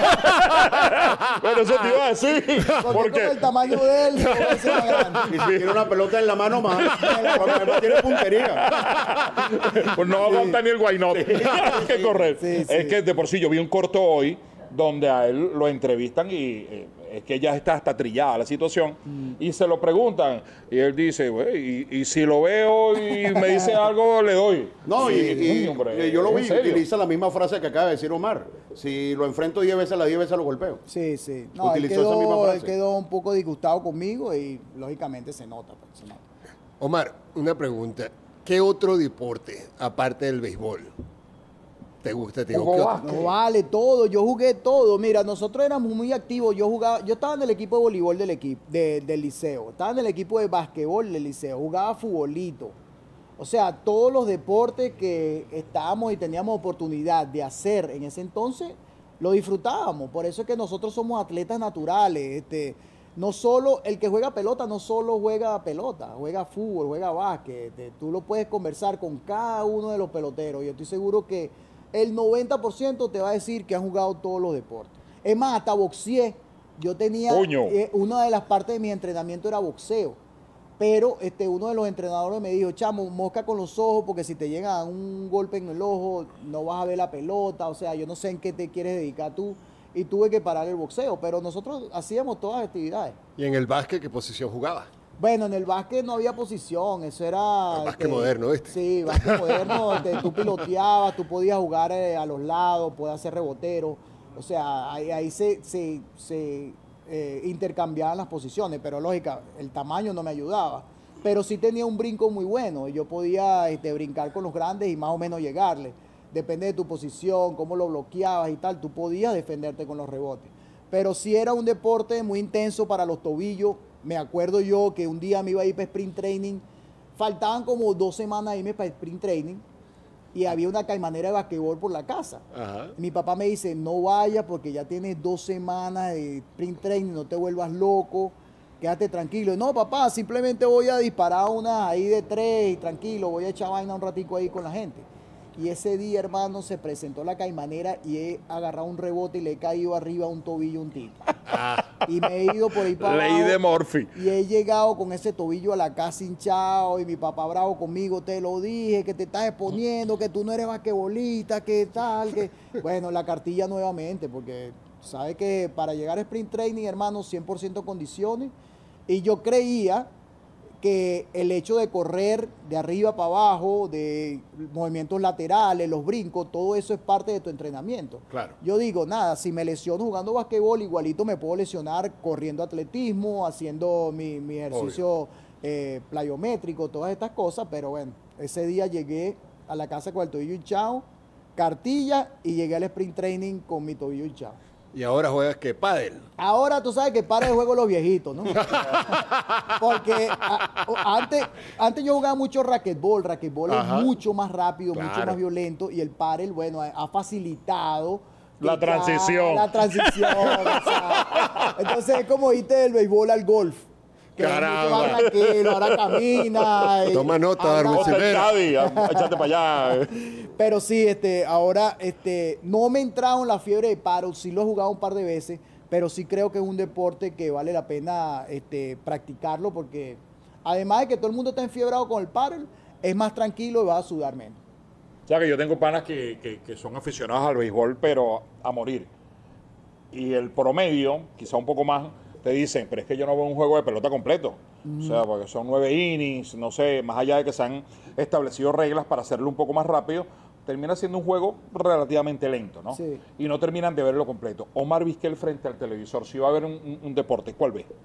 Bueno, eso te iba a decir. porque Porque con el tamaño de él, no va a ser más grande. Y si tiene una pelota en la mano más, porque además tiene puntería. pues no aguanta ni el guaynote. Hay que correr. Sí, sí. Es que de por sí yo vi un corto hoy donde a él lo entrevistan y eh, es que ya está hasta trillada la situación Mm. y se lo preguntan y él dice, güey, y, y si lo veo y me dice algo, le doy. No, y, Sí, y- hombre, y yo lo ¿en vi, serio? utiliza la misma frase que acaba de decir Omar. Si lo enfrento diez veces, las diez veces lo golpeo. Sí, sí. No, él Utilizó esa misma quedó, frase. él quedó un poco disgustado conmigo y lógicamente se nota. Pues, se nota. Omar, una pregunta. ¿Qué otro deporte, aparte del béisbol, te gusta? Te digo, Jugó ¿qué básquet. otro? No vale todo, yo jugué todo. Mira, nosotros éramos muy activos. Yo jugaba, yo estaba en el equipo de voleibol del equipo de- del liceo, estaba en el equipo de basquetbol del liceo, jugaba futbolito. O sea, todos los deportes que estábamos y teníamos oportunidad de hacer en ese entonces, lo disfrutábamos. Por eso es que nosotros somos atletas naturales. Este, no solo el que juega pelota, no solo juega pelota, juega fútbol, juega básquet. Este, tú lo puedes conversar con cada uno de los peloteros. Yo estoy seguro que el noventa por ciento te va a decir que han jugado todos los deportes. Es más, hasta boxeé. Yo tenía, Coño. eh, una de las partes de mi entrenamiento era boxeo. Pero este, uno de los entrenadores me dijo, chamo, mosca con los ojos, porque si te llega un golpe en el ojo, no vas a ver la pelota. O sea, yo no sé en qué te quieres dedicar tú. Y tuve que parar el boxeo. Pero nosotros hacíamos todas las actividades. ¿Y en el básquet qué posición jugaba? Bueno, en el básquet no había posición, eso era... El básquet moderno, ¿viste? Sí, básquet moderno, este, tú piloteabas, tú podías jugar eh, a los lados, podías hacer rebotero, o sea, ahí, ahí se, se, se eh, intercambiaban las posiciones, pero lógica, el tamaño no me ayudaba, pero sí tenía un brinco muy bueno, y yo podía este, brincar con los grandes y más o menos llegarle, depende de tu posición, cómo lo bloqueabas y tal, tú podías defenderte con los rebotes, pero sí era un deporte muy intenso para los tobillos. Me acuerdo yo que un día me iba a ir para sprint training, faltaban como dos semanas a irme para sprint training y había una caimanera de basquetbol por la casa. Ajá. Mi papá me dice, no vayas porque ya tienes dos semanas de sprint training, no te vuelvas loco, quédate tranquilo. No, papá, simplemente voy a disparar una ahí de tres y tranquilo, voy a echar vaina un ratico ahí con la gente. Y ese día, hermano, se presentó la caimanera y he agarrado un rebote y le he caído arriba a un tobillo a un tipo. Y me he ido por ahí para Ley abajo. de Murphy. Y he llegado con ese tobillo a la casa hinchado y mi papá bravo conmigo, te lo dije, que te estás exponiendo, que tú no eres basquetbolista, que tal, que... Bueno, la cartilla nuevamente, porque sabe que para llegar a sprint training, hermano, cien por ciento condiciones. Y yo creía que el hecho de correr de arriba para abajo, de movimientos laterales, los brincos, todo eso es parte de tu entrenamiento. Claro. Yo digo, nada, si me lesiono jugando basquetbol, igualito me puedo lesionar corriendo atletismo, haciendo mi, mi ejercicio eh, plyométrico, todas estas cosas, pero bueno, ese día llegué a la casa con el tobillo hinchado, cartilla, y llegué al sprint training con mi tobillo hinchado. Y ahora juegas que pádel. Ahora tú sabes que para el juego los viejitos, ¿no? Porque a, antes, antes yo jugaba mucho racquetball. Racquetball Ajá. es mucho más rápido, Claro. mucho más violento. Y el pádel, bueno, ha, ha facilitado La que ya- transición. La transición. O sea, entonces es como irte del béisbol al golf. Que es mucho Caramba. más tranquilo, ahora camina. y Toma nota, habla- Darwin Ponte el Silvera. Caddy, a- échate para allá. Pero sí, este, ahora este, no me he entrado en la fiebre de pádel, sí lo he jugado un par de veces, pero sí creo que es un deporte que vale la pena este, practicarlo porque además de que todo el mundo está enfiebrado con el pádel, es más tranquilo y va a sudar menos. O sea que yo tengo panas que, que- que son aficionados al béisbol, pero a morir. Y el promedio, quizá un poco más, te dicen, pero es que yo no veo un juego de pelota completo. O sea, porque son nueve innings, no sé, más allá de que se han establecido reglas para hacerlo un poco más rápido, termina siendo un juego relativamente lento, ¿no? Sí. Y no terminan de verlo completo. Omar Vizquel frente al televisor, si va a haber un, un- un deporte, ¿cuál ve?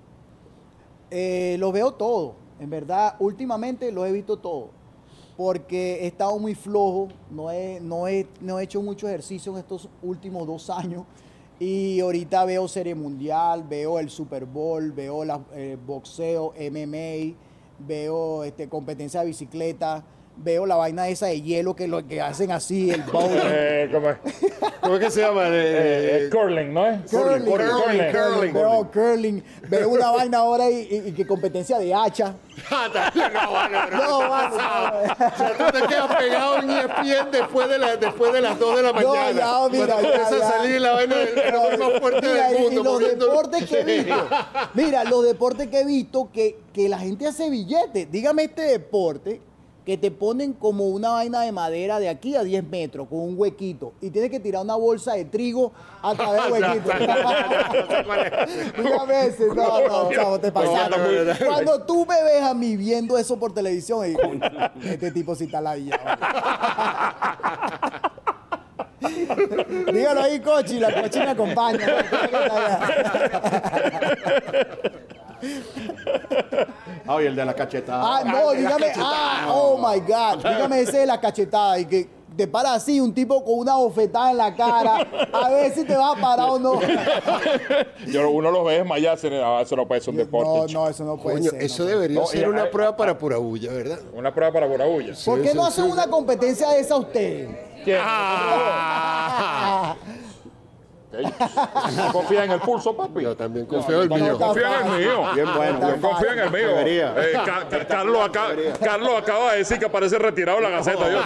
Eh, lo veo todo, en verdad, últimamente lo he visto todo, porque he estado muy flojo, no he, no he, no he hecho mucho ejercicio en estos últimos dos años, y ahorita veo Serie Mundial, veo el Super Bowl, veo la, eh, boxeo, M M A, veo este, competencia de bicicleta, veo la vaina esa de hielo que lo que hacen así, el bowling. Eh, ¿cómo es? ¿Cómo es que se llama? Eh, Eh, es curling, ¿no es? Curling, curling, curling, curling. veo curling, veo una vaina ahora y, y- y que competencia de hacha. no, vale, bro. No, vale, no. O sea, tú te quedas pegado en E S P N después de, la, después de las dos de la No, mañana. ya, mira, Cuando ya, empieza a ya. salir la vaina del el hombre más fuerte Mira, del y- mundo. y los moviendo- deportes que he visto, mira, los deportes que he visto que, que la gente hace billetes. Dígame este deporte que te ponen como una vaina de madera de aquí a diez metros con un huequito y tienes que tirar una bolsa de trigo a través del huequito. Dígame ese, no, no, chavo, te pasaron. No, no, no, no. Cuando tú me ves a mí viendo eso por televisión, y, este tipo sí está la villa. Dígalo ahí, Cochi, la Cochi me acompaña. Ah, y el de la cachetada. Ah, no, dígame, ah, oh my God, dígame ese de la cachetada y que te para así un tipo con una bofetada en la cara, a ver si te va a parar o no. Yo, uno los ve desmayarse, ah, eso no puede ser un deporte. No, chico. no, eso no puede Coño, ser. eso no. debería No, ser y- una ay, prueba para pura bulla, ¿verdad? Una prueba para Borabulla. ¿Por qué Sí, no sí, hacen sí. una competencia de esa ustedes? ¿Quién? Ah, ¿No confía en el pulso, papi? Yo también confío en el no, mío. no, Confía en el mío. Bien bueno, Está bien Yo confío en el mío. Debería. Eh, Ca- Ca- Carlos, acaba, Carlos acaba de decir que aparece retirado en la Gaceta. Yo-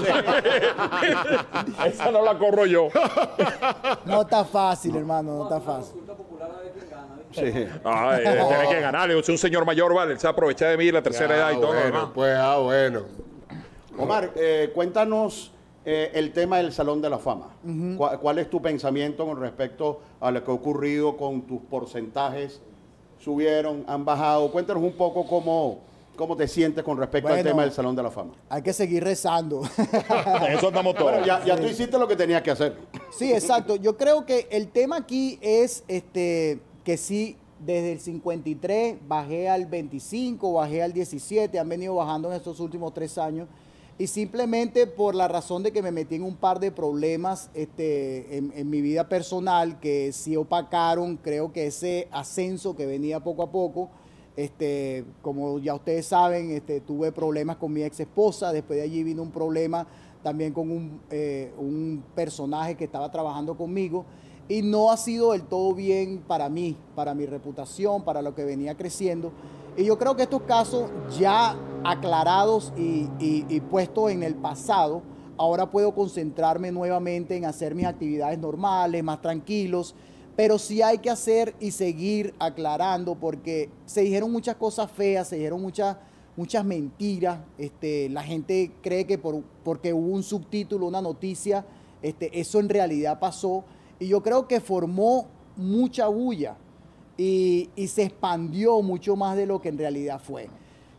Esa no la corro yo. no está fácil, hermano, no está fácil. Sí. Ah, eh, tiene que ganarle. Es un señor mayor, vale. Él se aprovecha de mí, la tercera edad Ah, y todo lo bueno, demás. pues, ah, bueno. Omar, eh, cuéntanos eh, el tema del Salón de la Fama. ¿Cuál, cuál es tu pensamiento con respecto a lo que ha ocurrido con tus porcentajes? ¿Subieron? ¿Han bajado? Cuéntanos un poco cómo, cómo te sientes con respecto al Bueno. tema del Salón de la Fama. Hay que seguir rezando. En eso andamos todos. Bueno, ya, ya tú hiciste lo que tenías que hacer. Sí, exacto. Yo creo que el tema aquí es este que sí, desde el cincuenta y tres bajé al veinticinco, bajé al diecisiete, han venido bajando en estos últimos tres años. Y simplemente por la razón de que me metí en un par de problemas este, en, en mi vida personal que sí opacaron, creo que ese ascenso que venía poco a poco. Este, como ya ustedes saben, este, tuve problemas con mi ex esposa, después de allí vino un problema también con un, eh, un personaje que estaba trabajando conmigo y no ha sido del todo bien para mí, para mi reputación, para lo que venía creciendo. Y yo creo que estos casos ya aclarados y, y, y puestos en el pasado, ahora puedo concentrarme nuevamente en hacer mis actividades normales, más tranquilos, pero sí hay que hacer y seguir aclarando porque se dijeron muchas cosas feas, se dijeron muchas, muchas mentiras. Este, la gente cree que por, porque hubo un subtítulo, una noticia, este, eso en realidad pasó y yo creo que formó mucha bulla. Y, y se expandió mucho más de lo que en realidad fue.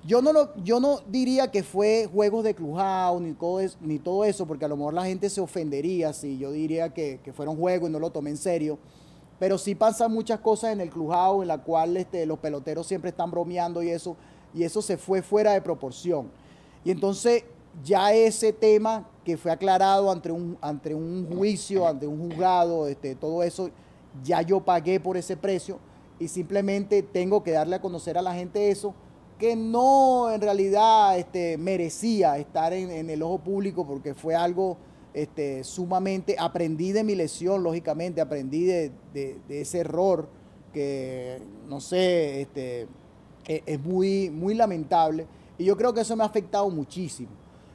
Yo no, lo, yo no diría que fue juegos de Clubhouse ni todo, es, ni todo eso, porque a lo mejor la gente se ofendería si yo diría que, que fueron juegos y no lo tomé en serio. Pero sí pasan muchas cosas en el Clubhouse en la cual este, los peloteros siempre están bromeando y eso, y eso se fue fuera de proporción. Y entonces ya ese tema que fue aclarado ante un, ante un juicio, ante un juzgado, este, todo eso, ya yo pagué por ese precio y simplemente tengo que darle a conocer a la gente eso, que no en realidad este, merecía estar en, en el ojo público porque fue algo este, sumamente, aprendí de mi lesión, lógicamente, aprendí de, de, de ese error que, no sé, este, es, es muy, muy lamentable y yo creo que eso me ha afectado muchísimo.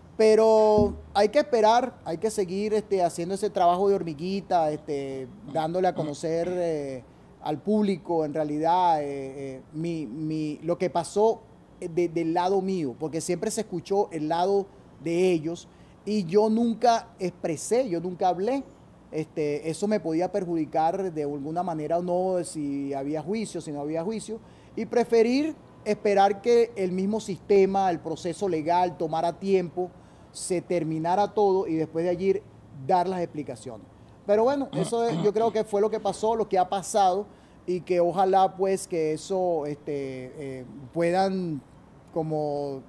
Pero hay que esperar, hay que seguir este, haciendo ese trabajo de hormiguita, este, dándole a conocer eh, al público en realidad eh, eh, mi, mi, lo que pasó de, del lado mío, porque siempre se escuchó el lado de ellos y yo nunca expresé, yo nunca hablé. Este, eso me podía perjudicar de alguna manera o no, si había juicio, si no había juicio, y preferir esperar que el mismo sistema, el proceso legal tomara tiempo, se terminara todo y después de allí dar las explicaciones. Pero bueno, eso es, yo creo que fue lo que pasó, lo que ha pasado y que ojalá pues que eso este, eh, puedan como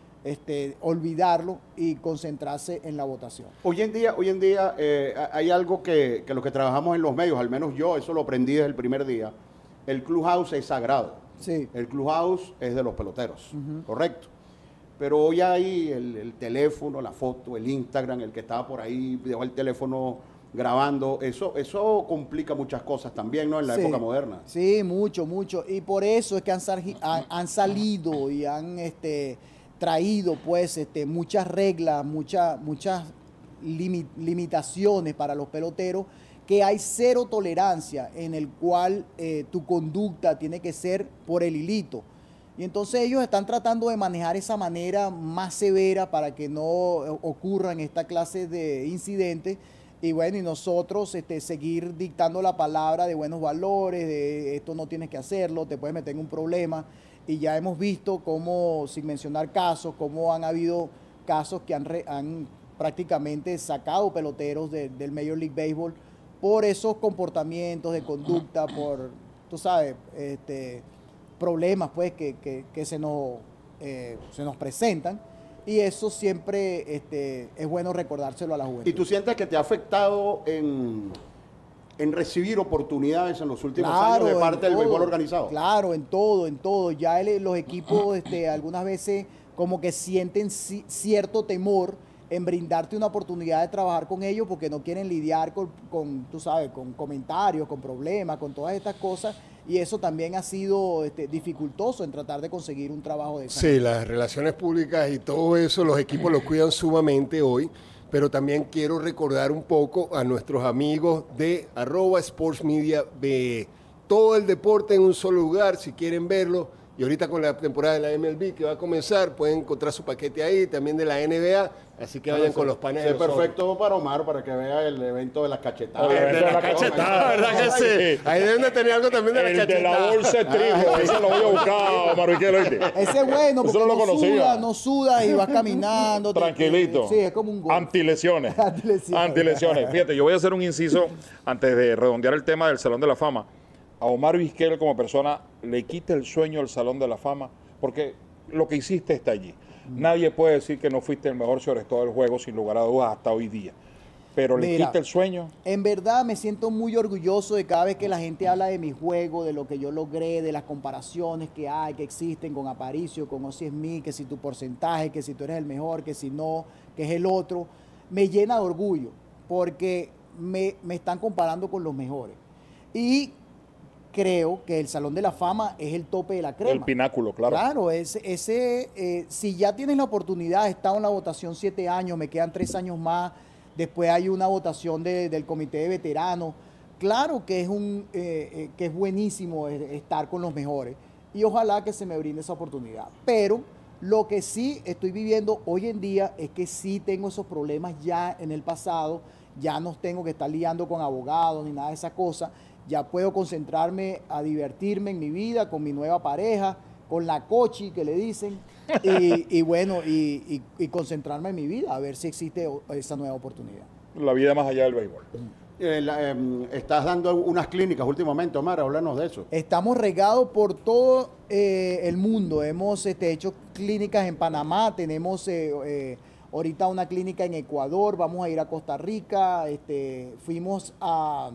este, olvidarlo y concentrarse en la votación. Hoy en día, hoy en día eh, hay algo que, que los que trabajamos en los medios, al menos yo, eso lo aprendí desde el primer día, el Clubhouse es sagrado. Sí. El Clubhouse es de los peloteros, uh-huh. Correcto. Pero hoy hay el, el teléfono, la foto, el Instagram, el que estaba por ahí, dejó el teléfono grabando. Eso, eso complica muchas cosas también, ¿no? En la sí, época moderna. Sí, mucho, mucho. Y por eso es que han, han, han salido y han este, traído, pues, este, muchas reglas, muchas, muchas limi limitaciones para los peloteros, que hay cero tolerancia en el cual eh, tu conducta tiene que ser por el hilito. Y entonces ellos están tratando de manejar esa manera más severa para que no ocurran esta clase de incidentes. Y bueno, y nosotros este, seguir dictando la palabra de buenos valores, de esto no tienes que hacerlo, te puedes meter en un problema. Y ya hemos visto cómo, sin mencionar casos, cómo han habido casos que han, re, han prácticamente sacado peloteros de, del Major League Baseball por esos comportamientos de conducta, por, tú sabes, este... problemas pues que, que, que se, nos, eh, se nos presentan y eso siempre este, es bueno recordárselo a la juventud. ¿Y tú sientes que te ha afectado en, en recibir oportunidades en los últimos claro, años de parte del todo, béisbol organizado? Claro, en todo, en todo. Ya el, los equipos este, algunas veces como que sienten ci cierto temor en brindarte una oportunidad de trabajar con ellos porque no quieren lidiar con, con tú sabes, con comentarios, con problemas, con todas estas cosas. Y eso también ha sido este, dificultoso en tratar de conseguir un trabajo de esa Sí, manera. Las relaciones públicas y todo eso, los equipos lo cuidan sumamente hoy, pero también quiero recordar un poco a nuestros amigos de arroba Sports Media B E. Todo el deporte en un solo lugar, si quieren verlo. Y ahorita con la temporada de la M L B que va a comenzar, pueden encontrar su paquete ahí, también de la N B A, así que vayan sí, con los panes sí, de es nosotros. perfecto para Omar, para que vea el evento de las cachetadas. El de la cachetada, ¿verdad que sí? Ahí deben de tener algo también de la El cachetada. de la bolsa de trigo, ese lo voy a buscar, Omar Viquero, ¿oíste? Ese es bueno, porque Eso no lo no conocía. sudas, no sudas y vas caminando. Tranquilito. Te, te, sí, es como un gol. Antilesiones. Antilesiones. Antilesiones. Fíjate, yo voy a hacer un inciso antes de redondear el tema del Salón de la Fama. A Omar Vizquel como persona le quita el sueño al Salón de la Fama porque lo que hiciste está allí. Nadie puede decir que no fuiste el mejor sobre todo el juego, sin lugar a dudas, hasta hoy día. Pero le Mira, quita el sueño. En verdad me siento muy orgulloso de cada vez que la gente habla de mi juego, de lo que yo logré, de las comparaciones que hay, que existen con Aparicio, con Ozzie Smith, que si tu porcentaje, que si tú eres el mejor, que si no, que es el otro. Me llena de orgullo porque me, me están comparando con los mejores. Y creo que el Salón de la Fama es el tope de la crema. El pináculo, claro. Claro, ese, ese eh, si ya tienes la oportunidad, he estado en la votación siete años, me quedan tres años más, después hay una votación de, del comité de veteranos. Claro que es, un, eh, eh, que es buenísimo estar con los mejores y ojalá que se me brinde esa oportunidad. Pero lo que sí estoy viviendo hoy en día es que sí tengo esos problemas ya en el pasado, ya no tengo que estar liando con abogados ni nada de esa cosa. Ya puedo concentrarme a divertirme en mi vida con mi nueva pareja, con la cochi que le dicen, y, y bueno, y, y, y concentrarme en mi vida, a ver si existe esa nueva oportunidad. La vida más allá del béisbol. Eh, la, eh, estás dando unas clínicas últimamente, Omar, háblanos de eso. Estamos regados por todo eh, el mundo. Hemos este, hecho clínicas en Panamá, tenemos eh, eh, ahorita una clínica en Ecuador, vamos a ir a Costa Rica, este, fuimos a,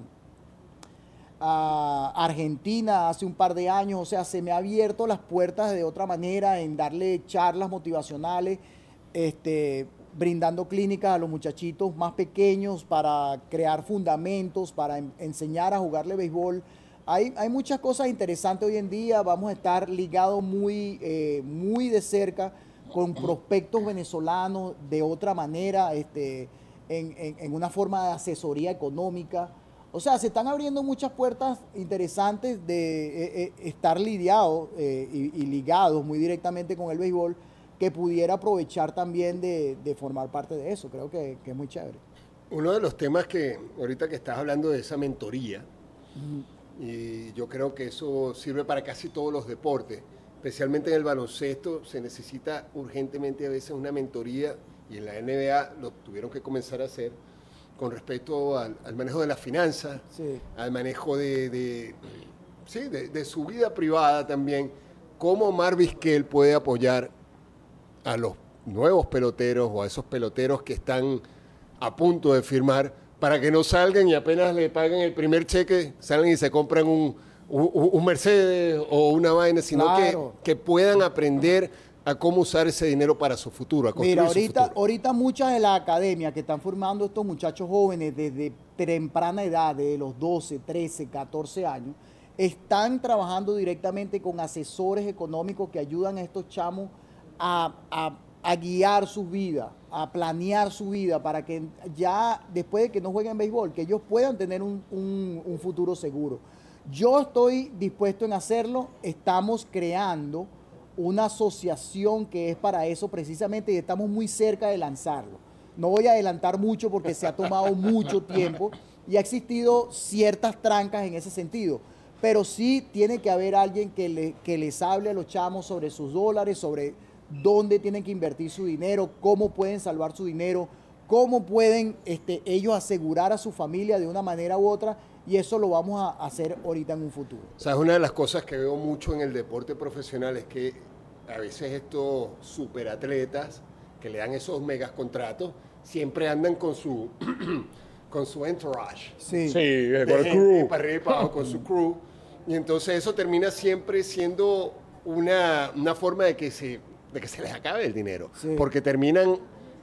a Argentina hace un par de años, o sea, se me ha abierto las puertas de otra manera en darle charlas motivacionales, este, brindando clínicas a los muchachitos más pequeños para crear fundamentos, para en, enseñar a jugarle béisbol. Hay, hay muchas cosas interesantes hoy en día, vamos a estar ligados muy, eh, muy de cerca con prospectos venezolanos de otra manera, este, en, en, en una forma de asesoría económica. O sea, se están abriendo muchas puertas interesantes de eh, eh, estar lidiados eh, y, y ligados muy directamente con el béisbol, que pudiera aprovechar también de, de formar parte de eso. Creo que, que es muy chévere. Uno de los temas que ahorita que estás hablando de esa mentoría, uh-huh. y yo creo que eso sirve para casi todos los deportes, especialmente en el baloncesto, se necesita urgentemente a veces una mentoría, y en la N B A lo tuvieron que comenzar a hacer, con respecto al, al manejo de las finanzas, sí. al manejo de, de, sí, de, de su vida privada también, cómo Omar Vizquel puede apoyar a los nuevos peloteros o a esos peloteros que están a punto de firmar para que no salgan y apenas le paguen el primer cheque, salgan y se compran un, un, un Mercedes o una vaina, sino claro. que, que puedan aprender a cómo usar ese dinero para su futuro, a construir Mira, ahorita, su futuro. ahorita muchas de las academias que están formando estos muchachos jóvenes desde temprana edad, de los doce, trece, catorce años, están trabajando directamente con asesores económicos que ayudan a estos chamos A, a, a guiar su vida, a planear su vida para que ya después de que no jueguen béisbol, que ellos puedan tener un, un, un futuro seguro. Yo estoy dispuesto en hacerlo, estamos creando una asociación que es para eso precisamente y estamos muy cerca de lanzarlo. No voy a adelantar mucho porque se ha tomado mucho tiempo y ha existido ciertas trancas en ese sentido, pero sí tiene que haber alguien que, le, que les hable a los chamos sobre sus dólares, sobre dónde tienen que invertir su dinero, cómo pueden salvar su dinero, cómo pueden este, ellos asegurar a su familia de una manera u otra, y eso lo vamos a hacer ahorita en un futuro. O sea, es una de las cosas que veo mucho en el deporte profesional, es que a veces estos superatletas que le dan esos megas contratos, siempre andan con su, con su entourage. Sí, sí con el crew. Para arriba y para abajo, con su crew. Y entonces eso termina siempre siendo una, una forma de que se... de que se les acabe el dinero, sí. porque terminan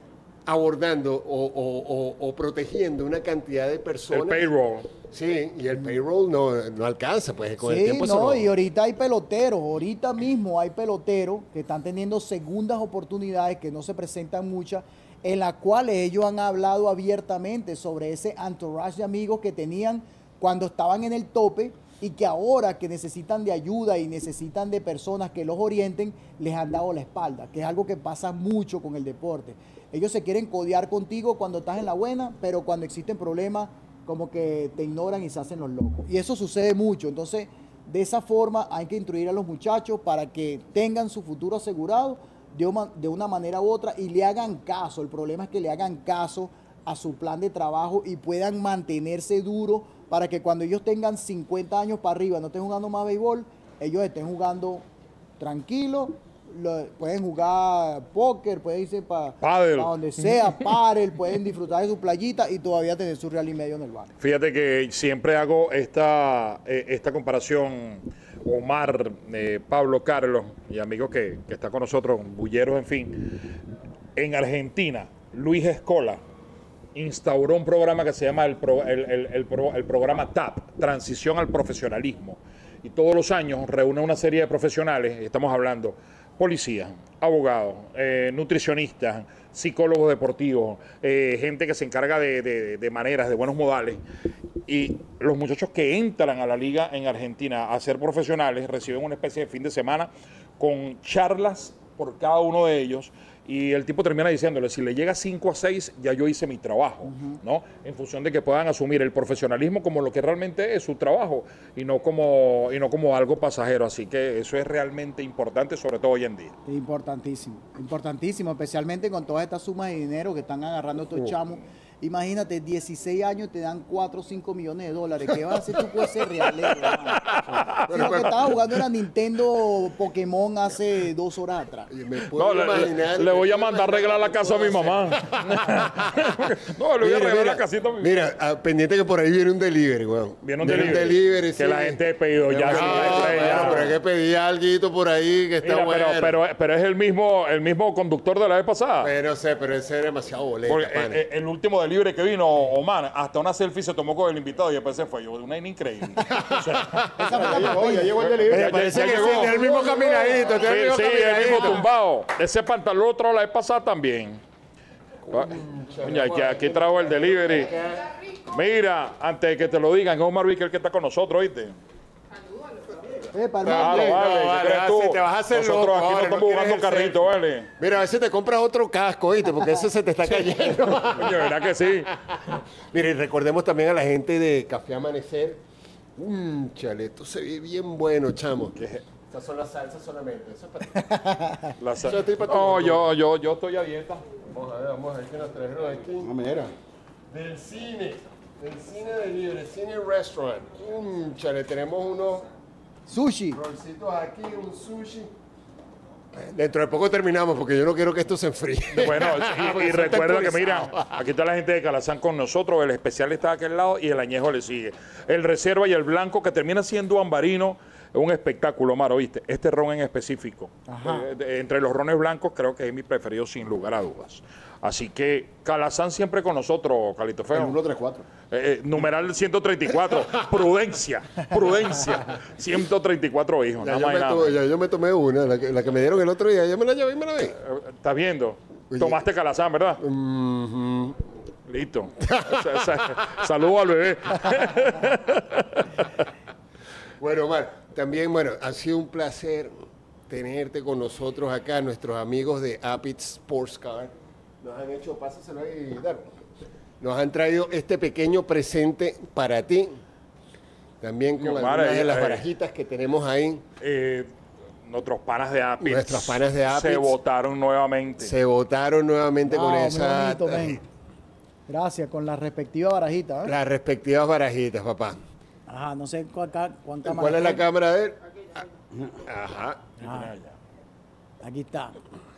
abordando o, o, o, o protegiendo una cantidad de personas. El payroll. Sí, y el payroll no, no alcanza, pues con sí, el tiempo no, eso no. Y ahorita hay peloteros, ahorita mismo hay peloteros que están teniendo segundas oportunidades que no se presentan muchas, en las cuales ellos han hablado abiertamente sobre ese entourage de amigos que tenían cuando estaban en el tope, y que ahora que necesitan de ayuda y necesitan de personas que los orienten, les han dado la espalda, que es algo que pasa mucho con el deporte. Ellos se quieren codear contigo cuando estás en la buena, pero cuando existen problemas, como que te ignoran y se hacen los locos. Y eso sucede mucho. Entonces, de esa forma hay que instruir a los muchachos para que tengan su futuro asegurado de una, de una manera u otra y le hagan caso. El problema es que le hagan caso a su plan de trabajo y puedan mantenerse duros para que cuando ellos tengan cincuenta años para arriba, no estén jugando más béisbol, ellos estén jugando tranquilos, lo, pueden jugar póker, pueden irse para pa donde sea, pádel, pueden disfrutar de su playita y todavía tener su real y medio en el bar. Fíjate que siempre hago esta, eh, esta comparación, Omar, eh, Pablo, Carlos y amigos que, que están con nosotros, bulleros, en fin. En Argentina, Luis Escola instauró un programa que se llama el, pro, el, el, el, pro, el programa T A P, Transición al Profesionalismo. Y todos los años reúne una serie de profesionales, estamos hablando policías, abogados, eh, nutricionistas, psicólogos deportivos, eh, gente que se encarga de, de, de maneras, de buenos modales. Y los muchachos que entran a la liga en Argentina a ser profesionales reciben una especie de fin de semana con charlas por cada uno de ellos Y el tipo termina diciéndole, si le llega cinco a seis, ya yo hice mi trabajo, uh-huh. ¿no? En función de que puedan asumir el profesionalismo como lo que realmente es su trabajo y no como, y no como algo pasajero. Así que eso es realmente importante, sobre todo hoy en día. Importantísimo, importantísimo, especialmente con todas estas sumas de dinero que están agarrando estos uh. chamos. Imagínate, dieciséis años te dan cuatro o cinco millones de dólares. ¿Qué vas a hacer tú con ese realero? Si lo que estaba jugando era Nintendo Pokémon hace dos horas atrás. No, le, le voy a mandar a arreglar la casa a mi mamá. No, le voy a arreglar la casita a mi mamá. Mira, ah, pendiente que por ahí viene un delivery, weón. Viene un viene delivery. Un delivery que sí. la gente ha pedido ya. No, sí, bueno, ya. pero hay que pedir algo por ahí que está Mira, bueno. Pero, pero, pero es el mismo, el mismo conductor de la vez pasada. Pero sé, pero ese es demasiado boleta, Porque pana. el, el último libre que vino, Omar, hasta una selfie se tomó con el invitado y después se fue. Yo, una vaina increíble. O sea, ya llegó, ya llegó el delivery. Oye, parece ya que llegó. sí, es el mismo caminadito. sí, es el mismo sí, el mismo caminadito. tumbado. Ese pantalón otro la vez pasada también. Coño, aquí, aquí trajo el delivery. Mira, antes de que te lo digan, es Omar Vizquel el que está con nosotros, ¿oíste? Epa, Claro, hermano. vale, no, ¿qué vale, crees tú? así te vas a hacer Nosotros loco aquí ahora, no no estamos jugando quieres carrito, ¿vale? Mira, a veces te compras otro casco, ¿oíste? Porque ese se te está cayendo. Coño, ¿verdad que sí? Mira, y recordemos también a la gente de Café Amanecer. Mmm, chale, esto se ve bien bueno, chamo. Estas son las salsas solamente. Eso es para ti. La sa- Eso es para ti, no, tú. yo, yo, yo estoy a dieta. Vamos a ver, vamos a ver qué nos trajeron aquí. No, mira. Del cine. Del cine de libre, cine restaurant. Mmm, chale, tenemos unos Sushi. rolcitos aquí, un sushi. Dentro de poco terminamos porque yo no quiero que esto se enfríe. Bueno, Porque y, y eso está recuerda que, actualizado. mira, aquí está la gente de Calazán con nosotros, el especial está a aquel lado y el añejo le sigue. El reserva y el blanco, que termina siendo ambarino, es un espectáculo, Omar, ¿oíste? Este ron en específico. Eh, de- entre los rones blancos, creo que es mi preferido sin lugar a dudas. Así que Calazán siempre con nosotros, Calito El Feo. uno tres cuatro. Eh, eh, numeral ciento treinta y cuatro, prudencia, prudencia. ciento treinta y cuatro hijos, Ya nada yo, más y me nada. to- ya yo me tomé una, la que, la que me dieron el otro día, ya me la llevé y me la vi. Eh, ¿Estás viendo? Oye. Tomaste Calazán, ¿verdad? Mhm. Listo. Sa- sa- Saludos al bebé. Bueno, Omar, también, bueno, ha sido un placer tenerte con nosotros acá, nuestros amigos de Apit Sports Car. Nos han hecho, pásaselo ahí, Darwin. Nos han traído este pequeño presente para ti. También con Omar, algunas eh, de las eh. barajitas que tenemos ahí. Eh, nuestros panas de Apits. Nuestros panas de Apits. Se votaron nuevamente. Se votaron nuevamente Wow, con muy esa, bonito, men. Gracias, con la respectiva barajita. ¿eh? las respectivas barajitas, papá. Ajá, no sé cuál, ca- cuán cámara ¿Cuál es la es. cámara de él? Ajá. Ah, aquí está.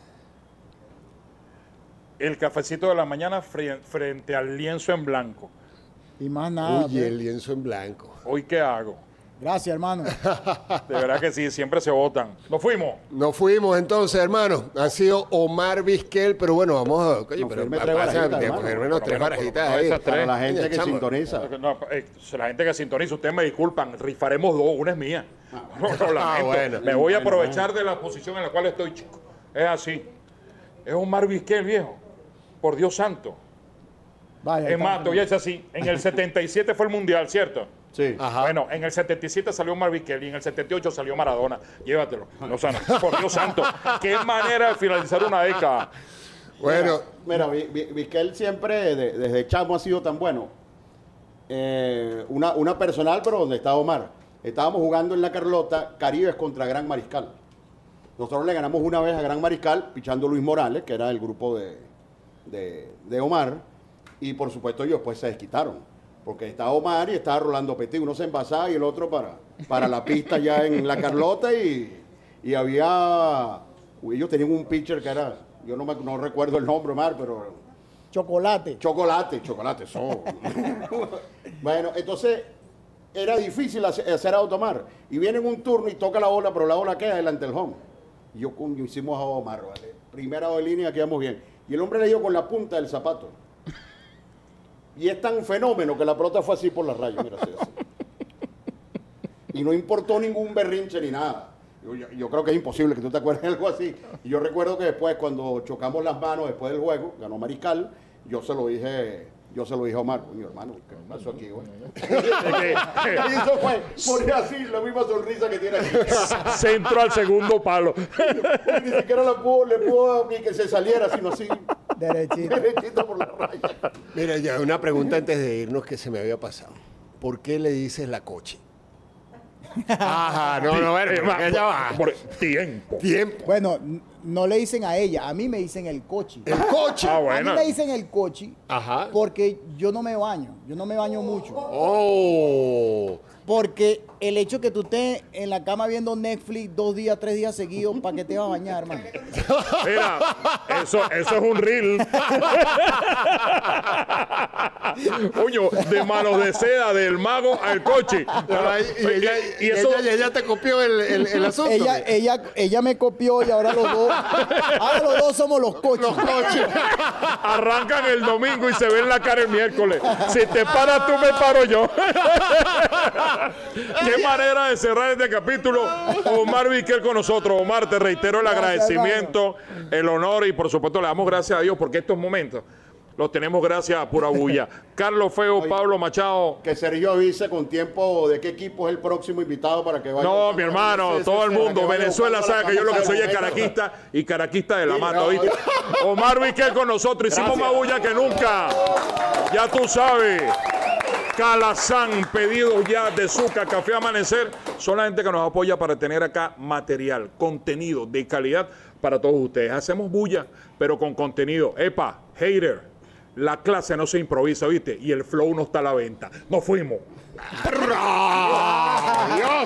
El cafecito de la mañana fre- frente al lienzo en blanco. Y más nada. Oye, pues. el lienzo en blanco. ¿Hoy qué hago? Gracias, hermano. De verdad que sí, siempre se votan. Nos fuimos. Nos fuimos entonces, hermano. Ha sido Omar Vizquel, pero bueno, vamos a. Coño, No, pero firme pa- tres pasa- barajitas, de hermano. ponerme Por unos lo tres menos, barajitas por lo ahí. menos esas tres. Para la gente Coño, que chamo. sintoniza. No, eh, la gente que sintoniza, ustedes me disculpan, rifaremos dos, una es mía. No, lo lamento. Ah, bueno. Me voy a aprovechar de la posición en la cual estoy, chico. Es así. Es Omar Vizquel, viejo. Por Dios santo. Vaya. Es está. más, te voy a decir así. En el setenta y siete fue el Mundial, ¿cierto? Sí. Ajá. Bueno, en el setenta y siete salió Omar Vizquel y en el setenta y ocho salió Maradona. Llévatelo. No, o sea, no, por Dios santo. Qué manera de finalizar una década. Bueno, Mira, Vi- Vi- Vizquel siempre, de- desde chamo, ha sido tan bueno. Eh, una, una personal, pero donde estaba Omar. Estábamos jugando en la Carlota, Caribes contra Gran Mariscal. Nosotros le ganamos una vez a Gran Mariscal, pichando Luis Morales, que era el grupo de, de, de Omar. Y por supuesto ellos pues se desquitaron. Porque estaba Omar y estaba Rolando Petit. Uno se envasaba y el otro para, para la pista ya en la Carlota. Y, y había... Ellos tenían un pitcher que era... Yo no, me, no recuerdo el nombre, Omar, pero... Chocolate. Chocolate, chocolate, son. Bueno, entonces era difícil hacer, hacer a Omar. Y viene en un turno y toca la bola, pero la bola queda delante del home. Y yo, coño, hicimos a Omar, ¿vale? Primera de línea, quedamos bien. Y el hombre le dio con la punta del zapato. Y es tan fenómeno que la pelota fue así por la raya, mira, así, así. Y no importó ningún berrinche ni nada. Yo, yo- yo creo que es imposible que tú te acuerdes de algo así. Y yo recuerdo que después, cuando chocamos las manos después del juego, ganó Mariscal, yo se lo dije Yo se lo dije a Omar, mi hermano, ¿qué pasó aquí, güey? Y eso fue, ponía así, la misma sonrisa que tiene aquí. Centro al segundo palo. Y ni siquiera le pudo, le pudo ni que se saliera, sino así, Derechito. derechito por la raya. Mira, ya una pregunta antes de irnos que se me había pasado. ¿Por qué le dices la coche? Ajá, no, no, bueno, Eh, porque ya va. por- tiempo. Tiempo. Bueno, n- no le dicen a ella, a mí me dicen el coche. El coche. Ah, A bueno. mí me dicen el coche Ajá. porque yo no me baño, yo no me baño mucho. Oh. Porque el hecho que tú estés en la cama viendo Netflix dos días, tres días seguidos, ¿para qué te vas a bañar, hermano? Mira, eso, eso es un reel. Coño, de manos de seda del mago al coche. Pero ahí- y, ella, Y y eso- ella, y ella te copió el, el, el asunto. Ella, ¿qué? ella, ella me copió y ahora los dos, ahora los dos somos los coches. Los coches. Arrancan el domingo y se ven la cara el miércoles. Si te paras tú, me paro yo. Qué manera de cerrar este capítulo. Omar Vizquel con nosotros. Omar, te reitero el Gracias, agradecimiento, el honor y por supuesto le damos gracias a Dios porque estos momentos los tenemos gracias a Pura Bulla. Carlos Feo, Oye. Pablo Machado. Que Sergio avise con tiempo de qué equipo es el próximo invitado para que vaya. No, mi hermano, Sí, sí, todo el sí, para mundo. que vaya Venezuela buscando sabe la que yo lo que soy es camisa de caraquista y caraquista de la Sí, mata, no, ¿oíste? no. Omar Vizquel con nosotros. Hicimos Gracias. más bulla que nunca. Ya tú sabes. Calazán, pedidos ya de Zucca, Café Amanecer. Son la gente que nos apoya para tener acá material, contenido de calidad para todos ustedes. Hacemos bulla, pero con contenido. Epa, hater, la clase no se improvisa, ¿viste? Y el flow no está a la venta. Nos fuimos. Dios.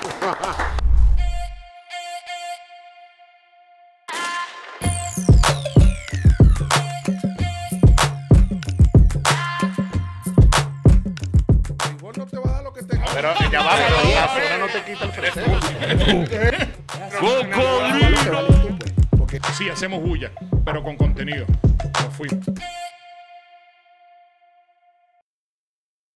Igual no te va a dar lo que te Pero ya va, pero la zona no te quita el fresco. Sí, hacemos bulla, pero con contenido. Nos fuimos.